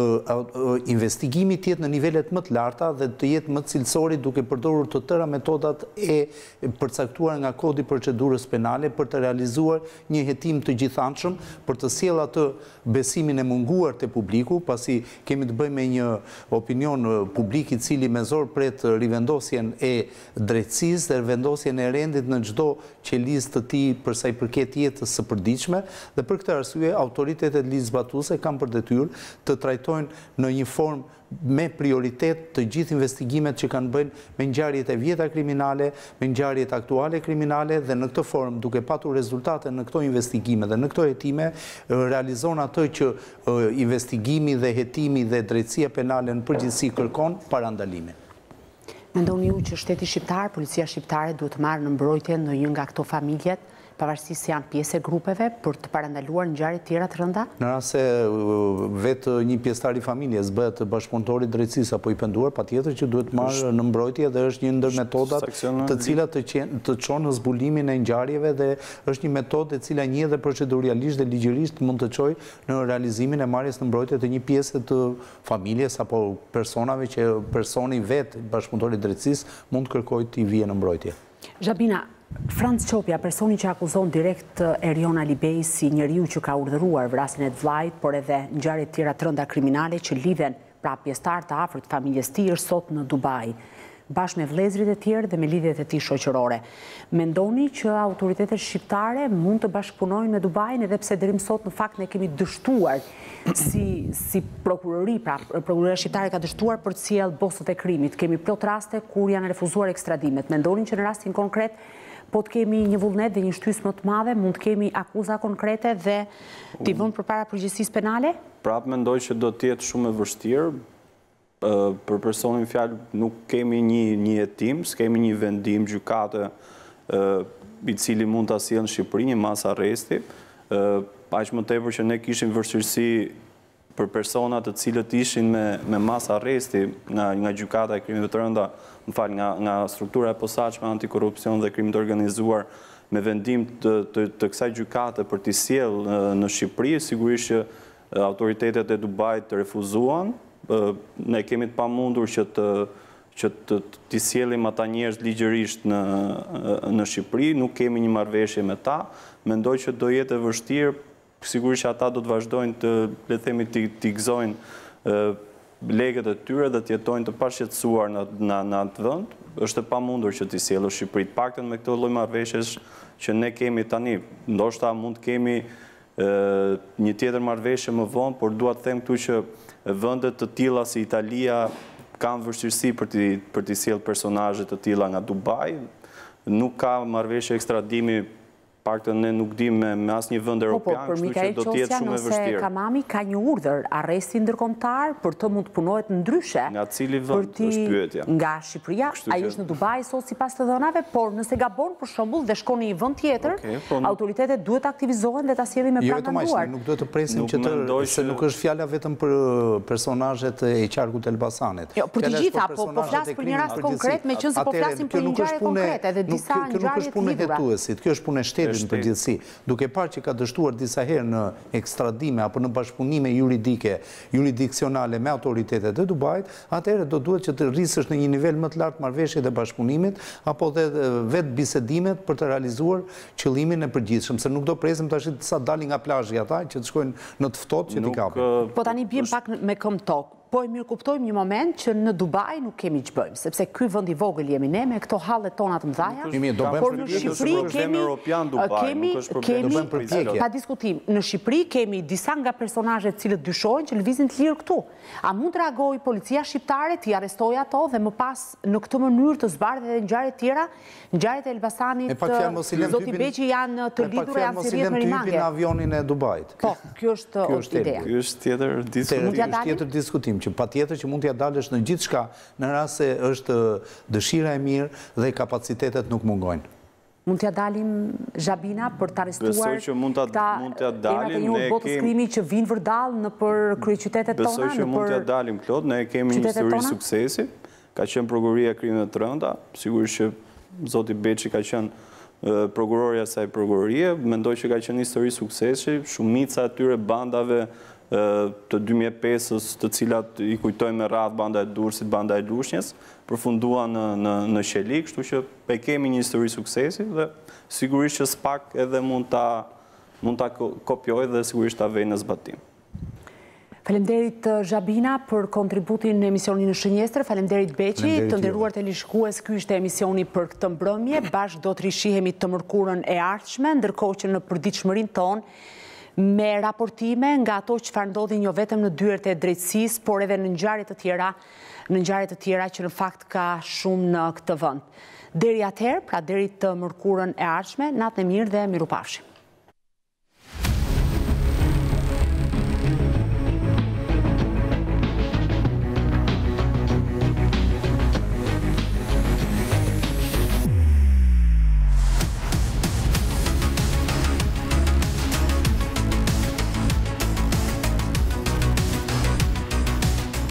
investigimi të jetë në nivelet më të larta dhe të jetë më cilësori duke përdorur të tëra metodat e përcaktuar nga kodi procedurës penale për të realizuar një hetim të gjithanshëm, për të sjellë atë besimin e munguar te publiku, pasi kemi të bëjmë me një opinion publik i cili me zor pret rivendosjen e drejtësisë dhe rivendosjen e rendit në çdo qelizë të tij për sa i përket jetës së përditshme, dhe për këtë arsye autoritetet ligjzbatuese kanë për detyrë të trajtojnë në një formë me prioritet të gjithë investigimet që kanë bënë me ngjarjet e vjeta kriminale, me ngjarjet aktuale kriminale, dhe në këtë formë, duke patur rezultate në këto investigime dhe në këto hetime, realizon atë që investigimi dhe hetimi dhe drejtësia penale në përgjithësi kërkon parandalimin. Mendoni ju që shteti shqiptar, policia shqiptare duhet të marrë në mbrojtje në një nga këto familjet, pavarësisht se janë pjesë e grupeve, për të parandaluar ngjarje të tjera të rënda? Në rast se vetë një pjesëtar i familjes bëhet bashkëpunëtor i drejtësisë apo i penduar, patjetër që duhet marrë në mbrojtje dhe është një ndër metodat të cilat të çon në zbulimin e ngjarjeve dhe është një metodë e cila një dhe procedurialisht dhe ligjërisht mund të çojë në realizimin e marrjes në mbrojtje të një pjese të familjes apo personave që personi vetë bashkëpunëtor i drejtësisë mund të kërkojë të vijë në mbrojtje. Zhabina, Franc Qopja, personi që akuzon direkt Erion Alibej si njeriu që ka urdhëruar vrasjen e të vllajt, por edhe ngjarje të tjera të rënda kriminale që lidhen pra pjesëtar të afërt familjes së tij, është sot në Dubai, bashkë me vëllezërit e tjerë dhe me lidhjet e tij shoqërore. Mendoni që autoritetet shqiptare mund të bashkëpunojnë me Dubain, edhe pse deri më sot në fakt ne kemi dështuar si prokurori, pra prokuroria shqiptare ka dështuar për të sjellë bosët e krimit. Kemi plot raste kur janë refuzuar ekstradimet. Mendoni që në rastin konkret po të kemi një vullnet dhe një shtysë më të madhe, mund të kemi akuza konkrete dhe t'i vënë përpara përgjegjësisë penale? Prapë mendoj që do të jetë shumë e vështirë. Për personin fjalë nuk kemi një hetim, s'kemi një vendim gjykate i cili mund ta sjellë në Shqipëri një mas arresti. Aq më tepër që ne kishim vështirësi për personat të cilët ishin me mas arresti nga gjykata e krimeve të rënda, nga struktura e posaçme antikorrupsion dhe krim të organizuar, me vendim të kësaj gjykate për t'i sjellë në Shqipëri, sigurisht që autoritetet e Dubait të refuzuan. Ne kemi të pamundur që t'i sjellim ata njerëz ligjërisht në Shqipëri, nuk kemi një marrëveshje me ta. Mendoj që do jetë e vështirë, sigurisht që ata do të vazhdojnë të, le të themi, t'i gëzojnë legët e tyre dhe të jetojnë të pashqetësuar në atë vend. Është e pamundur që t'i sjellë në Shqipëri. Të paktën me këtë lloj marrëveshjesh që ne kemi tani, ndoshta mund të kemi një tjetër marrëveshje më vonë, por dua të them këtu që vendet të tilla si Italia kanë vështirësi për t'i sjellë personazhe të tilla nga Dubai. Nuk ka marrëveshje ekstradimi, paktën ne nuk dim me asnjë vend evropian, kështu që do të jetë shumë e vështirë. Ose Kamami ka një urdhër arresti ndërkombëtar për të mund të punohet ndryshe. Nga cili vend është pyetja? Nga Shqipëria, ai është në Dubai sot sipas të dhënave, por nëse gabon për shembull dhe shkon në një vend tjetër, autoritetet duhet të aktivizohen dhe ta sjellin me pranë. Nuk duhet të presim që se nuk është fjala vetëm për personazhet e qarkut të Elbasanit. Jo, për të gjitha, po flas për një rast konkret, meqense po flasim për një ngjarje konkrete dhe disa ngjarje të lidhura. Kjo është punë e shtetit në përgjithësi, duke parë që ka dështuar disa herë në ekstradime apo në bashkëpunime juridiksionale me autoritetet e Dubajit, atëherë do duhet që të rrisësh në një nivel më të lartë marrëveshjet e bashkëpunimit apo dhe vetë bisedimet për të realizuar qëllimin e përgjithshëm, se nuk do presim tash sa dalin nga plazhi ata që të shkojnë në të ftohtë që t'i kapin. Po tani bjem pak me këmbë tokë. Po e mirë kuptojmë një moment që në Dubai nuk kemi që bëjmë, sepse ky vend i vogël jemi ne me këto hallet tona të mëdha. Por në Shqipëri pa diskutim, në Shqipëri kemi disa nga personazhet cilët dyshojnë që lëvizin të lirë këtu. A mund të reagojë policia shqiptare, t'i arrestojë ato dhe më pas në këtë mënyrë të zbardhë edhe ngjarje tjera, ngjarjet e Elbasanit, zoti Beqi janë të lidhur e janë si rrjet me rimangje. Në avionin e Dubajit. Po, kjo është ideja. Ky është tjetër diskutim. Që pa tjetër që mund t'ja dalësh në gjithë shka në rast se është dëshira e mirë dhe kapacitetet nuk mungojnë. Mund t'ja dalim Zhabina për t'arrestuar Besoj që mund t'ja dalim, ne botës krimi që vinë vërdal në për kryeqytetet tona? Besoj që mund t'ja dalim, Klod, ne kemi një histori suksesi, ka qenë prokuroria e krimeve të rënda, sigurisht që zoti Beqi ka qenë prokurorja saj prokurorie, mendoj që ka qenë histori suksesi, shumica atyre bandave të 2005-ës, të cilat i kujtojmë me radhë banda e Durrësit, banda e Lushnjës, përfunduan në Qeli, kështu që pe kemi një histori suksesi dhe sigurisht që s'pak edhe mund ta kopjoj dhe sigurisht ta vej në zbatim. Falemderit Zhabina për kontributin në emisionin në Shënjestër, falemderit Beqi, të nderuar televizionistët, ky ishte emisioni për këtë mbrëmje, bashkë do të rishihemi të mërkurën e ardhshme, ndërkohë që në përditshmërinë tonë me raportime nga ato që farë ndodhin jo vetëm në dyert e drejtësisë, por edhe në ngjarje të tjera që në fakt ka shumë në këtë vend. Deri atëherë, pra deri të mërkurën e ardhshme, natë e mirë dhe mirupafshim.